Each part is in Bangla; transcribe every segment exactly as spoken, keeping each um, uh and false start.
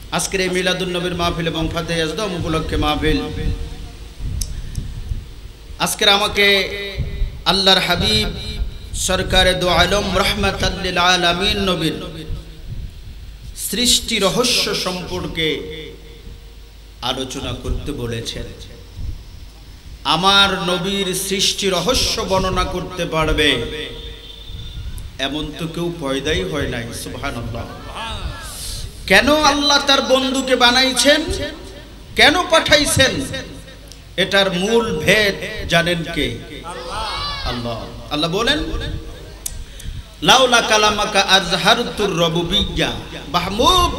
আজকের এই মিলাদুন নবীর মাহফিল এবং ফাতিহা ইয়াজদাম উপলক্ষে মাহফিল। আজকের আমাকে আল্লাহর হাবিব সরকারে দো আলম রাহমাতাল লিল আলামিন নবীর সৃষ্টি রহস্য সম্পর্কে আলোচনা করতে বলেছেন। আমার নবীর সৃষ্টি রহস্য বর্ণনা করতে পারবে এমন তো কেউ পয়দাই হয় নাই। সুবহানাল্লাহ। কেন আল্লাহ তার বন্ধুকে বানাইছেন, কেন পাঠাইছেন, এটার মূল ভেদ জানেন কে? আল্লাহ। আল্লাহ বলেন, লাউলা কালামাকা আজহারতুর রুবুবিয়্যাহ, মাহমুদ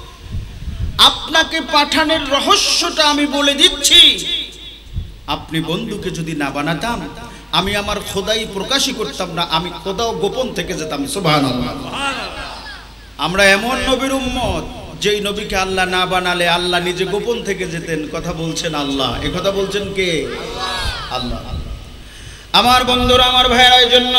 আপনাকে পাঠানোর রহস্যটা আমি বলে দিচ্ছি। আপনি বন্ধুকে যদি না বানাতাম আমি আমার খোদাই প্রকাশই করতাম না, আমি খোদাও গোপন থেকে যেতাম। সুবহানাল্লাহ। আমরা এমন নবীর উম্মত যেই নবীকে আল্লাহ না বানালে আল্লাহ নিজে গোপন থেকে যেতেন। কথা বলছেন আল্লাহ, এ কথা বলছেন কে? আল্লাহ। আমার বন্ধুরা, আমার ভাইয়েরা, এই জন্য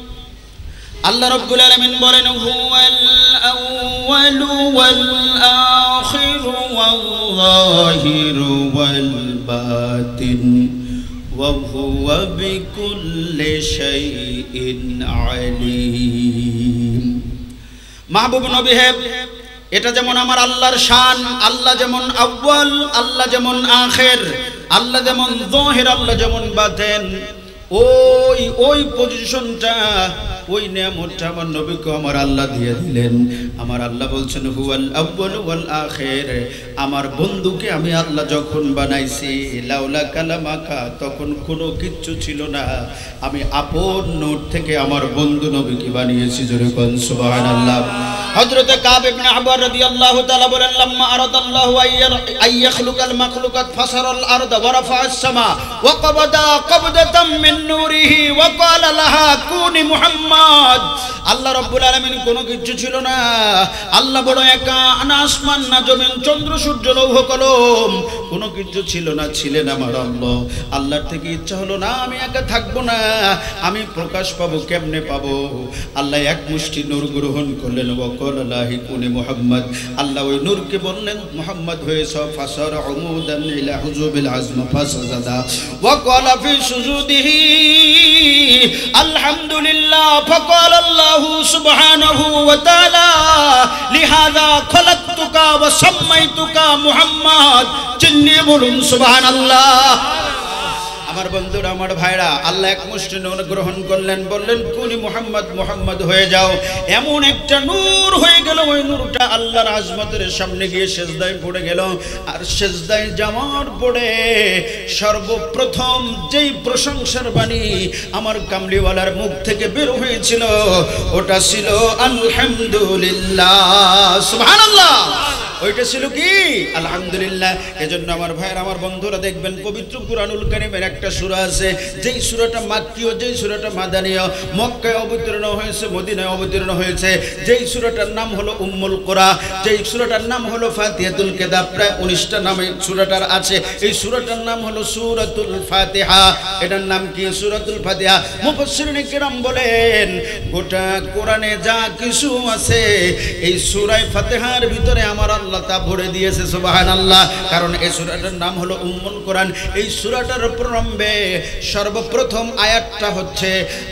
আল্লাহ রাব্বুল আলামিন বলেন, হুয়াল আউয়ালু ওয়াল আখিরু ওয়াল যাহিরু ওয়াল বাতিন ওয়া হুয়া বিকুল্লি শাইইন আলীম। মাহবুব নবী হে, এটা যেমন আমার আল্লাহর শান, আল্লাহ যেমন আউয়াল, আল্লাহ যেমন আখির, আল্লাহ যেমন যাহির, আল্লাহ যেমন বাতিন, ওই ওই পজিশনটা, ওই নিয়ামতটা আমার নবীকে আমার আল্লাহ দিয়ে দিলেন। আমার আল্লাহ বলছেন, হুয়াল আউয়াল ওয়াল আখির, আমার বন্ধুকে আমি আল্লাহ যখন বানাইছি, লাউলা কালামাকা, তখন কোনো কিচ্ছু ছিল না, আমি আপন নূর থেকে আমার বন্ধু নবীকে বানিয়েছি। জোরে কোন সুবহানাল্লাহ। হযরতে কাব ইবনে আহবার রাদিয়াল্লাহু তাআলা বলেন, লাম্মা আরাদাল্লাহু আইয়াখলুকাল মাখলুকাত ফাসারাল আরদা ওয়া রাফা'আস সামা ওয়া ক্বাবাদা ক্বাবদাতাম মিন নূরিহি ওয়া ক্বালা লাহা কুনি মুহাম্মদ। আল্লাহ রাব্বুল আলামিন কোনো কিছু ছিল না, আল্লাহ বড় একা, না আসমান না জমিন, চন্দ্র সূর্য লৌহ কলম, কোনো কিছু ছিল না, ছিলেন আমার আল্লাহ। আল্লাহর থেকে ইচ্ছা হলো না আমি একা থাকবো না, আমি প্রকাশ পাবো, কেমনে পাবো? আল্লাহ এক মুষ্টি নূর গ্রহণ করলেন, ওয়া ক্বালা লাহি কুনি মুহাম্মদ। আল্লাহ ওই নূরকে বললেন মুহাম্মদ হয়েছ। ফাসার উমুদান ইলা হুজুবিল আজম ফাসাজাদা ওয়া ক্বালা ফি সুজুদিহি আলহামদুলিল্লাহ। ফাকালা আল্লাহু সুবহানাহু ওয়া তাআলা লিহাযা খলাকতুকা ওয়া সাম্মাইতুকা মুহাম্মদ। চিল্লিয়ে বলুন সুবহানাল্লাহ। আমার বন্ধুরা, আমার ভাইরা, আল্লাহ এক মুষ্টি নূর গ্রহণ করলেন, বললেন কুনি মুহাম্মদ, মুহাম্মদ হয়ে যাও। এমন একটা নূর হয়ে গেল, ওই নূরটা আল্লাহর আজমতের সামনে গিয়ে সেজদায় পড়ে গেল। আর সেজদায় যাওয়ার পরে সর্বপ্রথম যেই প্রশংসার বাণী আমার কামলিওয়ালার মুখ থেকে বের হয়েছিল, ওটা ছিল আলহামদুলিল্লাহ। সুবহানাল্লাহ। ওইটা ছিল কি? আলহামদুলিল্লাহ। এজন্য আমার ভাইয়ের, আমার বন্ধুরা, দেখবেন পবিত্র কুরআনুল কারীমের একটা সূরা আছে, যেই সূরাটা মাক্কিয়, যেই সূরাটা মাদানিয়। মক্কায় অবতীর্ণ হয়েছে, মদিনায় অবতীর্ণ হয়েছে। যেই সূরাটার নাম হলো উম্মুল কুরা, যেই সূরাটার নাম হলো ফাতিহাতুল কিতাব। প্রায় উনিশটা নামে সূরাটার আছে। এই সূরাটার নাম হলো সূরাতুল ফাতিহা। এটার নাম কি? সূরাতুল ফাতিহা। মুফাসসিরিনে কিরাম বলেন, গোটা কোরআনে যা কিছু আছে এই সূরা ফাতিহার ভিতরে আমার আল্লাহ তা ভরে দিয়েছে। সুবহানাল্লাহ। কারণ এই সূরাটার নাম হলো উম্মুল কোরআন। এই সূরাটার প্রারম্ভে সর্বপ্রথম আয়াতটা হচ্ছে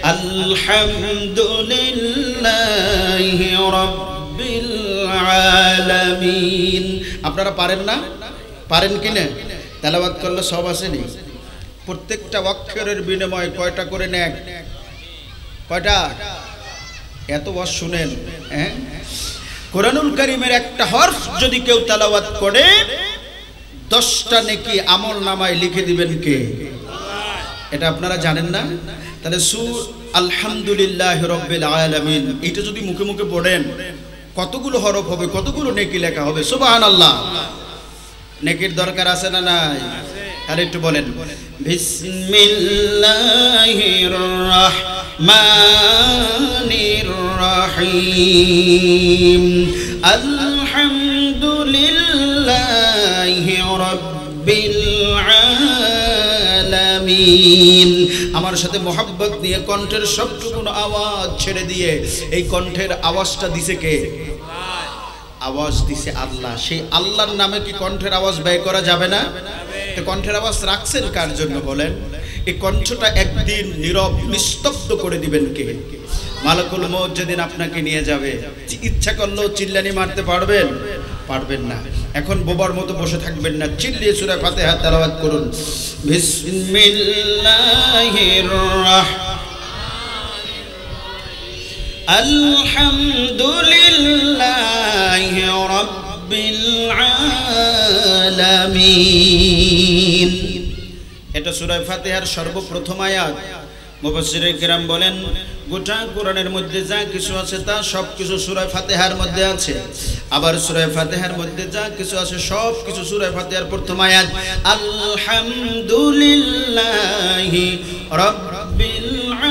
আলহামদুলিল্লাহি রাব্বিল আলামিন। আপনারা পারেন না? পারেন কি না? তেলাওয়াত করলে সব আসেনি? প্রত্যেকটা অক্ষরের বিনিময়ে কয়টা করে নেক? কয়টা? এত ওয়াজ শুনেন, হ্যাঁ? কুরআনুল কারীমের একটা হরফ যদি কেউ তেলাওয়াত করে দশটা নেকি আমল নামায় লিখে দিবেন কে? এটা আপনারা জানেন না? তাহলে সূরা আলহামদুলিল্লাহি রাব্বিল আলামিন এটা যদি মুখে মুখে পড়েন কতগুলো হরফ হবে, কতগুলো নেকি লেখা হবে? সুবহানাল্লাহ। নেকির দরকার আছে না নাই? আর একটু বলেন, বিসমিল্লাহির রাহমানির রাহিম আলহামদুলিল্লাহি রাব্বিল আলামিন। আমার সাথে মোহাব্বত নিয়ে কণ্ঠের সবটুকু আওয়াজ ছেড়ে দিয়ে এই কণ্ঠের আওয়াজটা দিছে কে? আওয়াজ দিছে আল্লাহ, সেই আল্লাহর নামে কি কণ্ঠের আওয়াজ ব্যয় করা যাবে না? তো কণ্ঠের আওয়াজ রাখছেন কার জন্য বলেন? এই কণ্ঠটা একদিন নীরব নিস্তব্ধ করে দিবেন কে? মালাকুল মউত যেদিন আপনাকে নিয়ে যাবে, ইচ্ছা করলেও চিল্লানি মারতে পারবেন? পারবেন না। এখন বোবার মতো বসে থাকবেন না, চিল্লিয়ে সূরা ফাতিহা তেলাওয়াত করুন। বিসমিল্লাহির রাহমানির আলহামদুলিল্লাহি রাব্বিল আলামিন। এটা সূরা ফাতিহার সর্বপ্রথম আয়াত। মুফাসসিরে কিরাম বলেন গোটা কোরআনের মধ্যে যা কিছু আছে তা সব কিছু সূরা ফাতিহার মধ্যে আছে। আবার সূরা ফাতিহার মধ্যে যা কিছু আছে সব কিছু সূরা ফাতিহার প্রথম আয়াত আলহামদুলিল্লাহি রাব্বিল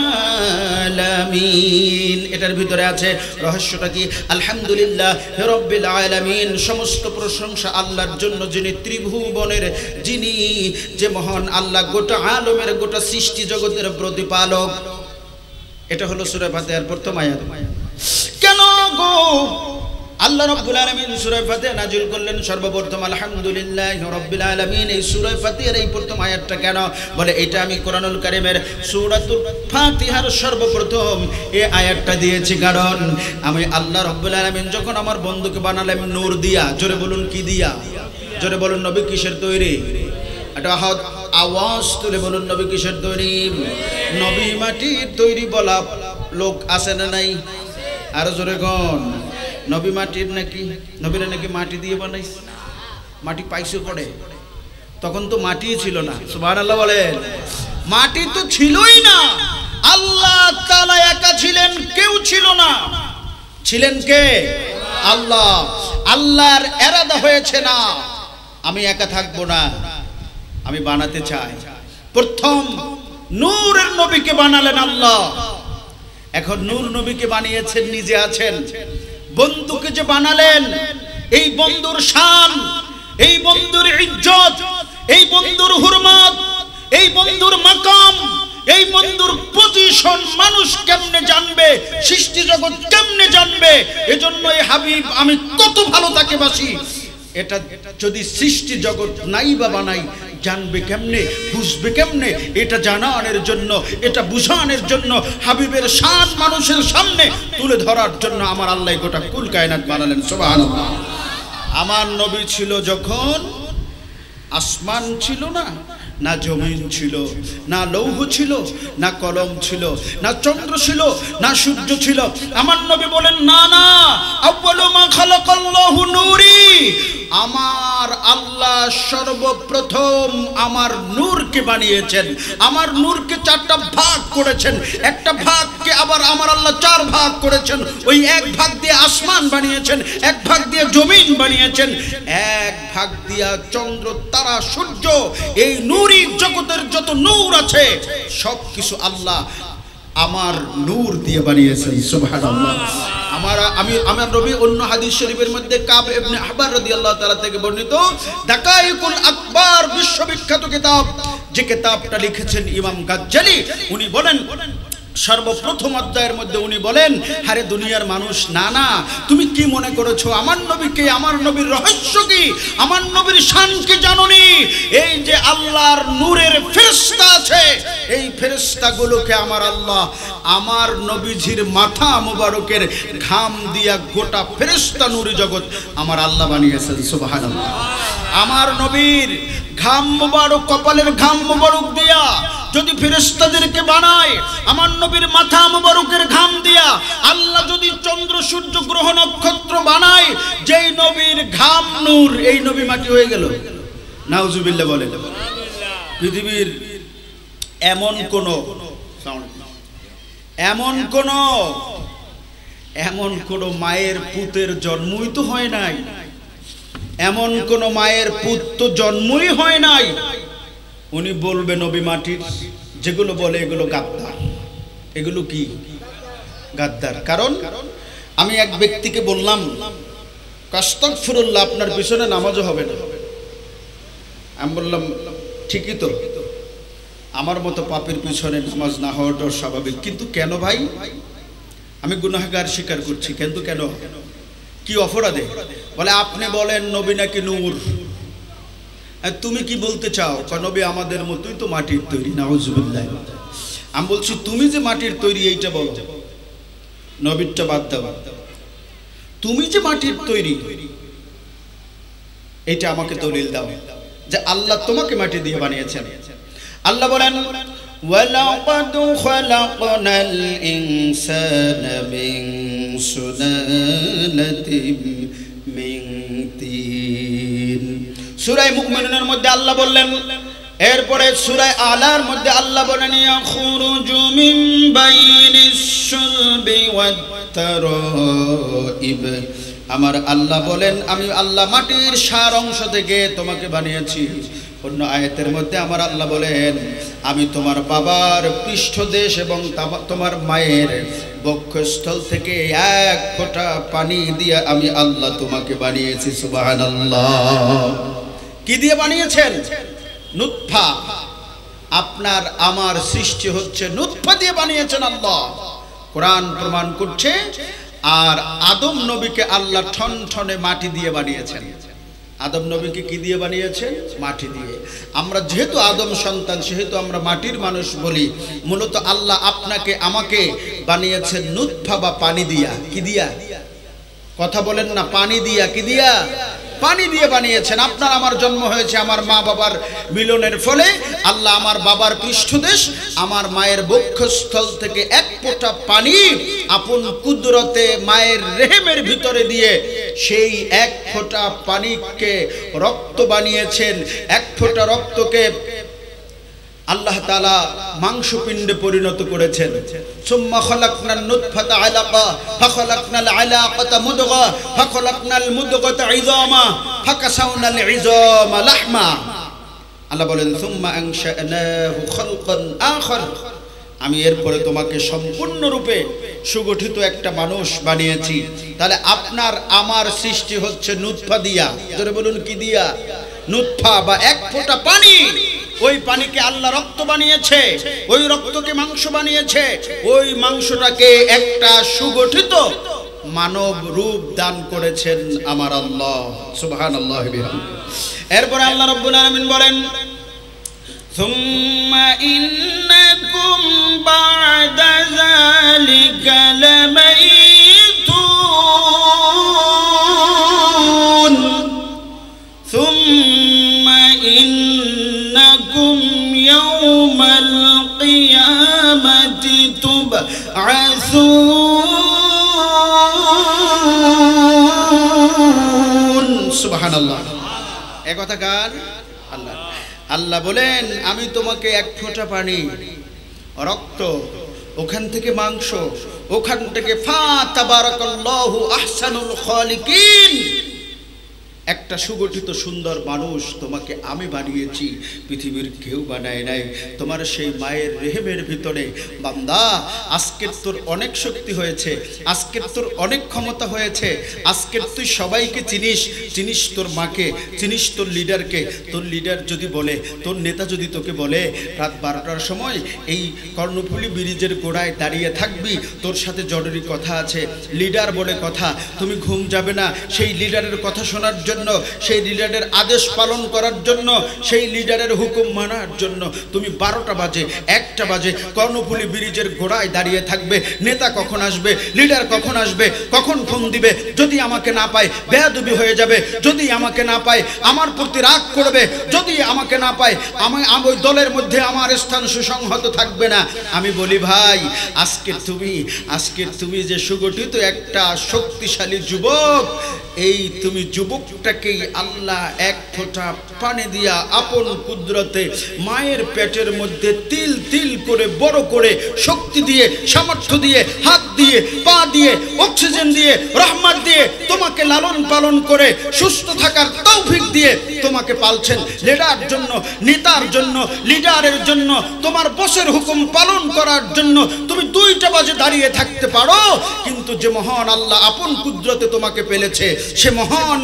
আলামিন। এটার ভিতরে আছে রহস্যটা কি? আলহামদুলিল্লাহ রাব্বিল আলামিন, সমস্ত প্রশংসা আল্লাহর জন্য, যিনি ত্রিভুবনের, যিনি যে মহান আল্লাহ, গোটা আলমের, গোটা সৃষ্টি জগতের প্রতিপালক। এটা হলো সূরা ফাতিহার প্রথম আয়াত। কেন গো আল্লাহ রাব্বুল আলামিন সূরা ফাতিহা নাযিল করলেন সর্বপ্রথম আলহামদুলিল্লাহি রাব্বিল আলামিন? এই সূরা ফাতিহার এই প্রথম আয়াতটা কেন? বলে এটা আমি কোরআনুল কারীমের সূরাতুল ফাতিহার সর্বপ্রথম এই আয়াতটা দিয়েছি কারণ আমি আল্লাহ রাব্বুল আলামিন যখন আমার বন্ধুকে বানালাম নূর দিয়া, জোরে বলুন কি দিয়া? জোরে বলুন নবী কিসের তৈরি? এটা আওয়াজ তুলে বলুন নবী কিসের তৈরি? নবী মাটির তৈরি বলা লোক আছে না নাই? আরো জোরে কোন? নবী মাটির নাকি? নবীরা নাকি মাটি দিয়ে বানাইছে? মাটি পাইছে করে? তখন তো মাটি ছিল না। সুবহানাল্লাহ বলেন। মাটি তো ছিলই না, আল্লাহ তাআলা একা ছিলেন, কেউ ছিল না। ছিলেন কে? আল্লাহ। আল্লাহর ইরাদা হয়েছে না আমি একা থাকবো না, আমি বানাতে চাই। প্রথম নূরের নবীকে বানালেন আল্লাহ। এখন নূর নবীকে বানিয়েছেন, নিজে আছেন। বন্ধুকে যে বানালেন, এই বন্ধুর শান, এই বন্ধুর ইজ্জত, এই বন্ধুর হুরমত, এই বন্ধুর মাকাম, এই বন্ধুর পজিশন মানুষ কেমনে জানবে, সৃষ্টি জগৎ কেমনে জানবে? এজন্য এই হাবিব আমি কত ভালো তাকে বাসি, এটা যদি সৃষ্টি জগৎ নাই বা বানাই জানবে কেমনে, বুঝবে কেমনে? এটা জানানোর জন্য, এটা বুঝানোর জন্য, হাবিবের শান মানুষের সামনে তুলে ধরার জন্য আমার আল্লাহ গোটা কুল কায়নাত বানালেন। সুবহানাল্লাহ। আমার নবী ছিল যখন আসমান ছিল না, না জমিন ছিল, না লৌহ ছিল, না কলম ছিল, না চন্দ্র ছিল, না সূর্য ছিল। আমার নবী বলেন না না, আউয়ালু মা খালাকাল্লাহু নূরি, আমার আল্লাহ সর্বপ্রথম আমার নূরকে বানিয়েছেন। আমার নূরকে চারটা ভাগ করেছেন, একটা ভাগকে আবার আমার আল্লাহ চার ভাগ করেছেন। ওই এক ভাগ দিয়ে আসমান বানিয়েছেন, এক ভাগ দিয়ে জমিন বানিয়েছেন, এক ভাগ দিয়া চন্দ্র, তারা, সূর্য, এই নূরি জগতের যত নূর আছে সব কিছু আল্লাহ আমার নূর দিয়ে বানিয়েছেন। সুবহানাল্লাহ। আমার আমি আমার নবী অন্য হাদিস শরীফের মধ্যে কাব ইবনে আহবার রাদিয়াল্লাহু তাআলা থেকে বর্ণিত দাকাইকুল আকবার বিশ্ববিখ্যাত কিতাব, যে কিতাবটা লিখেছেন ইমাম গাজ্জালি, উনি বলেন সর্বপ্রথম অধ্যায়ের মধ্যে উনি বলেন, আরে দুনিয়ার মানুষ, না না তুমি কি মনে করেছো আমার নবীকে, আমার নবীর রহস্য কি, আমার নবীর শান কি জানোনি? এই যে আল্লাহর নূরের ফেরেশতা আছে, এই ফেরেশতাগুলোকে আমার আল্লাহ আমার নবীজির মাথা মোবারকের ঘাম দিয়া গোটা ফেরেশতা নূরি জগৎ আমার আল্লাহ বানিয়েছেন। সুবহানাল্লাহ। আমার নবীর ঘাম মোবারক, কপালের ঘাম মোবারক দিয়া যদি ফেরেশতাদেরকে বানায়, আমার নবীর মাথা মোবারকের ঘাম দিয়া আল্লাহ যদি চন্দ্র, সূর্য, গ্রহ, নক্ষত্র বানায়, যেই নবীর ঘাম নূর, এই নবী মাটি হয়ে গেল। নাউজুবিল্লাহ বলেন। পৃথিবীর এমন কোন এমন কোন এমন কোন মায়ের পুতের জন্মই তো হয় নাই, এমন কোন মায়ের পুত্র জন্মই হয় নাই। উনি বলবে নবী মাটির, যেগুলো বলে এগুলো গাদ্দার। এগুলো কি? গাদ্দার। কারণ আমি এক ব্যক্তিকে বললাম আস্তাগফিরুল্লাহ, আপনার পিছনে নামাজও হবে না। আমি বললাম ঠিকই তো, আমার মতো পাপের পিছনে নামাজ না হওয়াটা স্বাভাবিক, কিন্তু কেন ভাই? আমি গুনাহগার স্বীকার করছি, কিন্তু কেন? কি অপরাধে? বলে আপনি বলেন নবী নাকি নূর। তুমি কি বলতে চাও? নবী আমাদের মতোই তো মাটির তৈরি। নাউজুবিল্লাহ। আমি বলছি তুমি যে মাটির তৈরি এইটা বলো, নবীরটা বাদ দাও। তুমি যে মাটির তৈরি এইটা আমাকে দলিল দাও যে আল্লাহ তোমাকে মাটি দিয়ে বানিয়েছেন। আল্লাহ বলেন ওয়ালাকাদ খালাকনাল ইনসানা মিন সুলালাতিন মিন তিন। সূরা মুমিনুনের মধ্যে আল্লাহ বললেন, এরপরে সূরা আলার মধ্যে আল্লাহ বলেন ইয়াখরুজু মিন বাইনিস সুলবি ওয়াত তারাইব। আমার আল্লাহ বলেন আমি আল্লাহ মাটির সার অংশ থেকে তোমাকে বানিয়েছি। অন্য আয়াতের মধ্যে আমার আল্লাহ বলেন আমি তোমার বাবার পৃষ্ঠদেশ এবং তোমার মায়ের বক্ষস্থল থেকে এক ফোঁটা পানি দিয়ে আমি আল্লাহ তোমাকে বানিয়েছি। সুবহানাল্লাহ। কি দিয়ে বানিয়েছেন? নুতফা। আপনার আমার সৃষ্টি হচ্ছে নুতফা দিয়ে বানিয়েছেন আল্লাহ, কোরআন প্রমাণ করছে। আর আদম নবীকে আল্লাহ ঠনঠনে মাটি দিয়ে বানিয়েছেন। আদম নবীকে কি দিয়ে বানিয়েছেন? মাটি দিয়ে। আমরা যেহেতু আদম সন্তান সেহেতু আমরা মাটির মানুষ বলি। মূলত আল্লাহ আপনাকে আমাকে বানিয়েছেন নুতফা বা পানি দিয়া। কি দিয়া? কথা বলেন না। পানি দিয়া। কি দিয়া? পানি দিয়ে বানিয়েছেন। আপনার আমার জন্ম হয়েছে আমার মা বাবার মিলনের ফলে। আল্লাহ আমার বাবার পৃষ্ঠদেশ আমার মায়ের বক্ষস্থল থেকে এক ফোঁটা পানি আপন কুদরতে মায়ের রেহেমের ভিতরে দিয়ে সেই এক ফোঁটা পানিকে রক্ত বানিয়েছেন। এক ফোঁটা রক্তকে আল্লাহ তাআলা মাংসপিণ্ডে পরিণত করেছেন। সুম্মা খালাকনান নুতফাতা আলাকা ফাখালাকনাল আলাকাতা মুদগা ফাখালাকনাল মুদগাতা ইযামা ফাকাসাউনাল ইযামা লাহমা। আল্লাহ বলেন সুম্মা আনশানাহু খালকান আখার। আমি এরপরে তোমাকে সম্পূর্ণরূপে সুগঠিত একটা মানুষ বানিয়েছি। তাহলে আপনার আমার সৃষ্টি হচ্ছে নুতফা দিয়া। জোরে বলুন কি দিয়া? নুতফা বা এক ফোঁটা পানি। ওই পানিকে আল্লাহ রক্ত বানিয়েছে, ওই রক্তকে মাংস বানিয়েছে, ওই মাংসটাকে একটা সুগঠিত মানব রূপ দান করেছেন আমার আল্লাহ। সুবহানাল্লাহ। এরপরে আল্লাহ রাব্বুল আলামিন বলেন সুম্মা ইন্নাকুম বা'দা যালিকা লামাইতুন সুম্মা ইন্নাকুম ইয়াওমাল কিয়ামাতি তুবআসুন। সুবহানাল্লাহ। এই কথা কার? আল্লাহ। আল্লাহ বলেন আমি তোমাকে এক ফোঁটা পানি, রক্ত, ওখান থেকে মাংস, ওখান থেকে ফা তাবারাকাল্লাহু আহসানুল খালিকিন, একটা সুগঠিত সুন্দর মানুষ তোমাকে আমি বানিয়েছি, পৃথিবীর কেউ বানায় নাই। তোমার সেই মায়ের রেহেমের ভিতরে বান্দা আজকের তোর অনেক শক্তি হয়েছে, আজকের তোর অনেক ক্ষমতা হয়েছে, আজকের তুই সবাইকে চিনিস, চিনিস তোর মাকে, চিনিস তোর লিডারকে। তোর লিডার যদি বলে, তোর নেতা যদি তোকে বলে রাত বারোটার সময় এই কর্ণফুলী ব্রিজের গোড়ায় দাঁড়িয়ে থাকবি, তোর সাথে জরুরি কথা আছে, লিডার বলে কথা, তুমি ঘুম যাবে না, সেই লিডারের কথা শোনার জন্য, সেই লিডারের আদেশ পালন করার জন্য, সেই লিডারের হুকুম মানার জন্য তুমি বারোটা বাজে একটা বাজে কর্ণফুলী ব্রিজের গোড়ায় দাঁড়িয়ে থাকবে। নেতা কখন আসবে, লিডার কখন আসবে, কখন ফোন দিবে, যদি আমাকে না পায় বেয়াদবি হয়ে যাবে, যদি আমাকে না পায় আমার প্রতি রাগ করবে, যদি আমাকে না পায় আমি ওই দলের মধ্যে আমার স্থান সুসংহত থাকবে না। আমি বলি ভাই আজকে তুমি আজকে তুমি যে সুগঠিত একটা শক্তিশালী যুবক, এই তুমি যুবকটাকেই আল্লাহ এক ফোঁটা পানি দিয়া আপন কুদরতে মায়ের পেটের মধ্যে তিল তিল করে বড় করে শক্তি দিয়ে, সামর্থ্য দিয়ে, হাত দিয়ে, পা দিয়ে, অক্সিজেন দিয়ে, রহমত দিয়ে তোমাকে লালন পালন করে সুস্থ থাকার তৌফিক দিয়ে তোমাকে পালছেন। লিডার জন্য, নেতার জন্য, লিডারের জন্য, তোমার বসের হুকুম পালন করার জন্য তুমি দুইটা বাজে দাঁড়িয়ে থাকতে পারো, কিন্তু যে মহান আল্লাহ আপন কুদরতে তোমাকে পেলেছে সে মহান আল্লাহর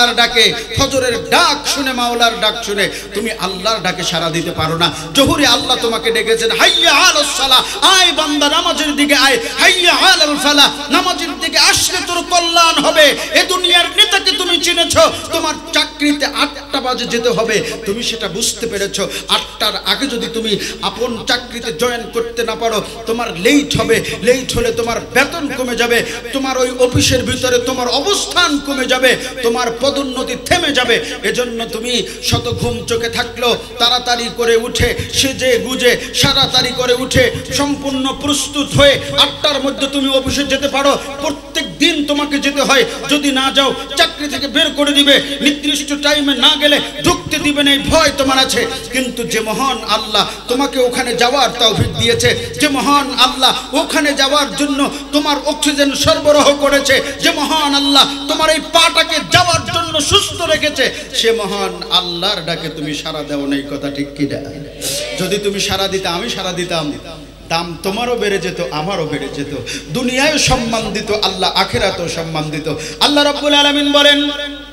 আল্লাহর ডাকে, ফজরের ডাক শুনে, মাওলার ডাক শুনে তুমি আল্লাহর ডাকে সাড়া দিতে পারো না। জোহরে আল্লাহ তোমাকে ডেকেছেন, হাইয়া আলাস সালাহ, আয় বান্দা নামাজের দিকে আয়, হাইয়া আলাল ফালাহ, নামাজের দিকে আসলে তোর কল্যাণ হবে। এ দুনিয়ার নেতাকে তুমি চিনেছো, তোমার চাকরিতে আটটা বাজে যেতে হবে, তুমি সেটা বুঝতে পেরেছো। আটটার আগে যদি তুমি আপন চাকরিতে জয়েন করতে না পারো, তোমার লেট হবে, লেট হলে তোমার বেতন কমে যাবে, তোমার ওই অফিসের ভিতরে তোমার অবস্থান কমে যাবে, তোমার পদোন্নতি থেমে যাবে। এজন্য তুমি শত ঘুম চোখে থাকলেও তাড়াতাড়ি করে উঠে, সেজে গুজে সারাতাড়ি করে উঠে সম্পূর্ণ প্রস্তুত হয়ে আটটার মধ্যে তুমি অফিসে যেতে পারো। প্রত্যেক দিন তোমাকে যেতে হয়, যদি না যাও চাকরি থেকে বের করে দিবে, নির্দিষ্ট টাইমে না গেলে ঢুকতে দিবে না, এই ভয় তোমার আছে। কিন্তু যে মহান আল্লাহ তোমাকে ওখানে যাওয়ার তৌফিক দিয়েছে, যে মহান আল্লাহ ওখানে যাওয়ার জন্য তোমার অক্সিজেন সরবরাহ করেছে, যে মহান আল্লাহ তোমার এই পাটাকে যাওয়ার জন্য সুস্থ রেখেছে, সে মহান আল্লাহর ডাকে তুমি সাড়া দাও না। এই কথা ঠিক কি না? যদি তুমি সাড়া দিতে, আমি সাড়া দিতাম, দাম তোমারও বেড়ে যেত, আমারও বেড়ে যেত, দুনিয়ায় সম্মান দিত আল্লাহ, আখিরাতেও সম্মান দিত। আল্লাহ রাব্বুল আলামিন বলেন,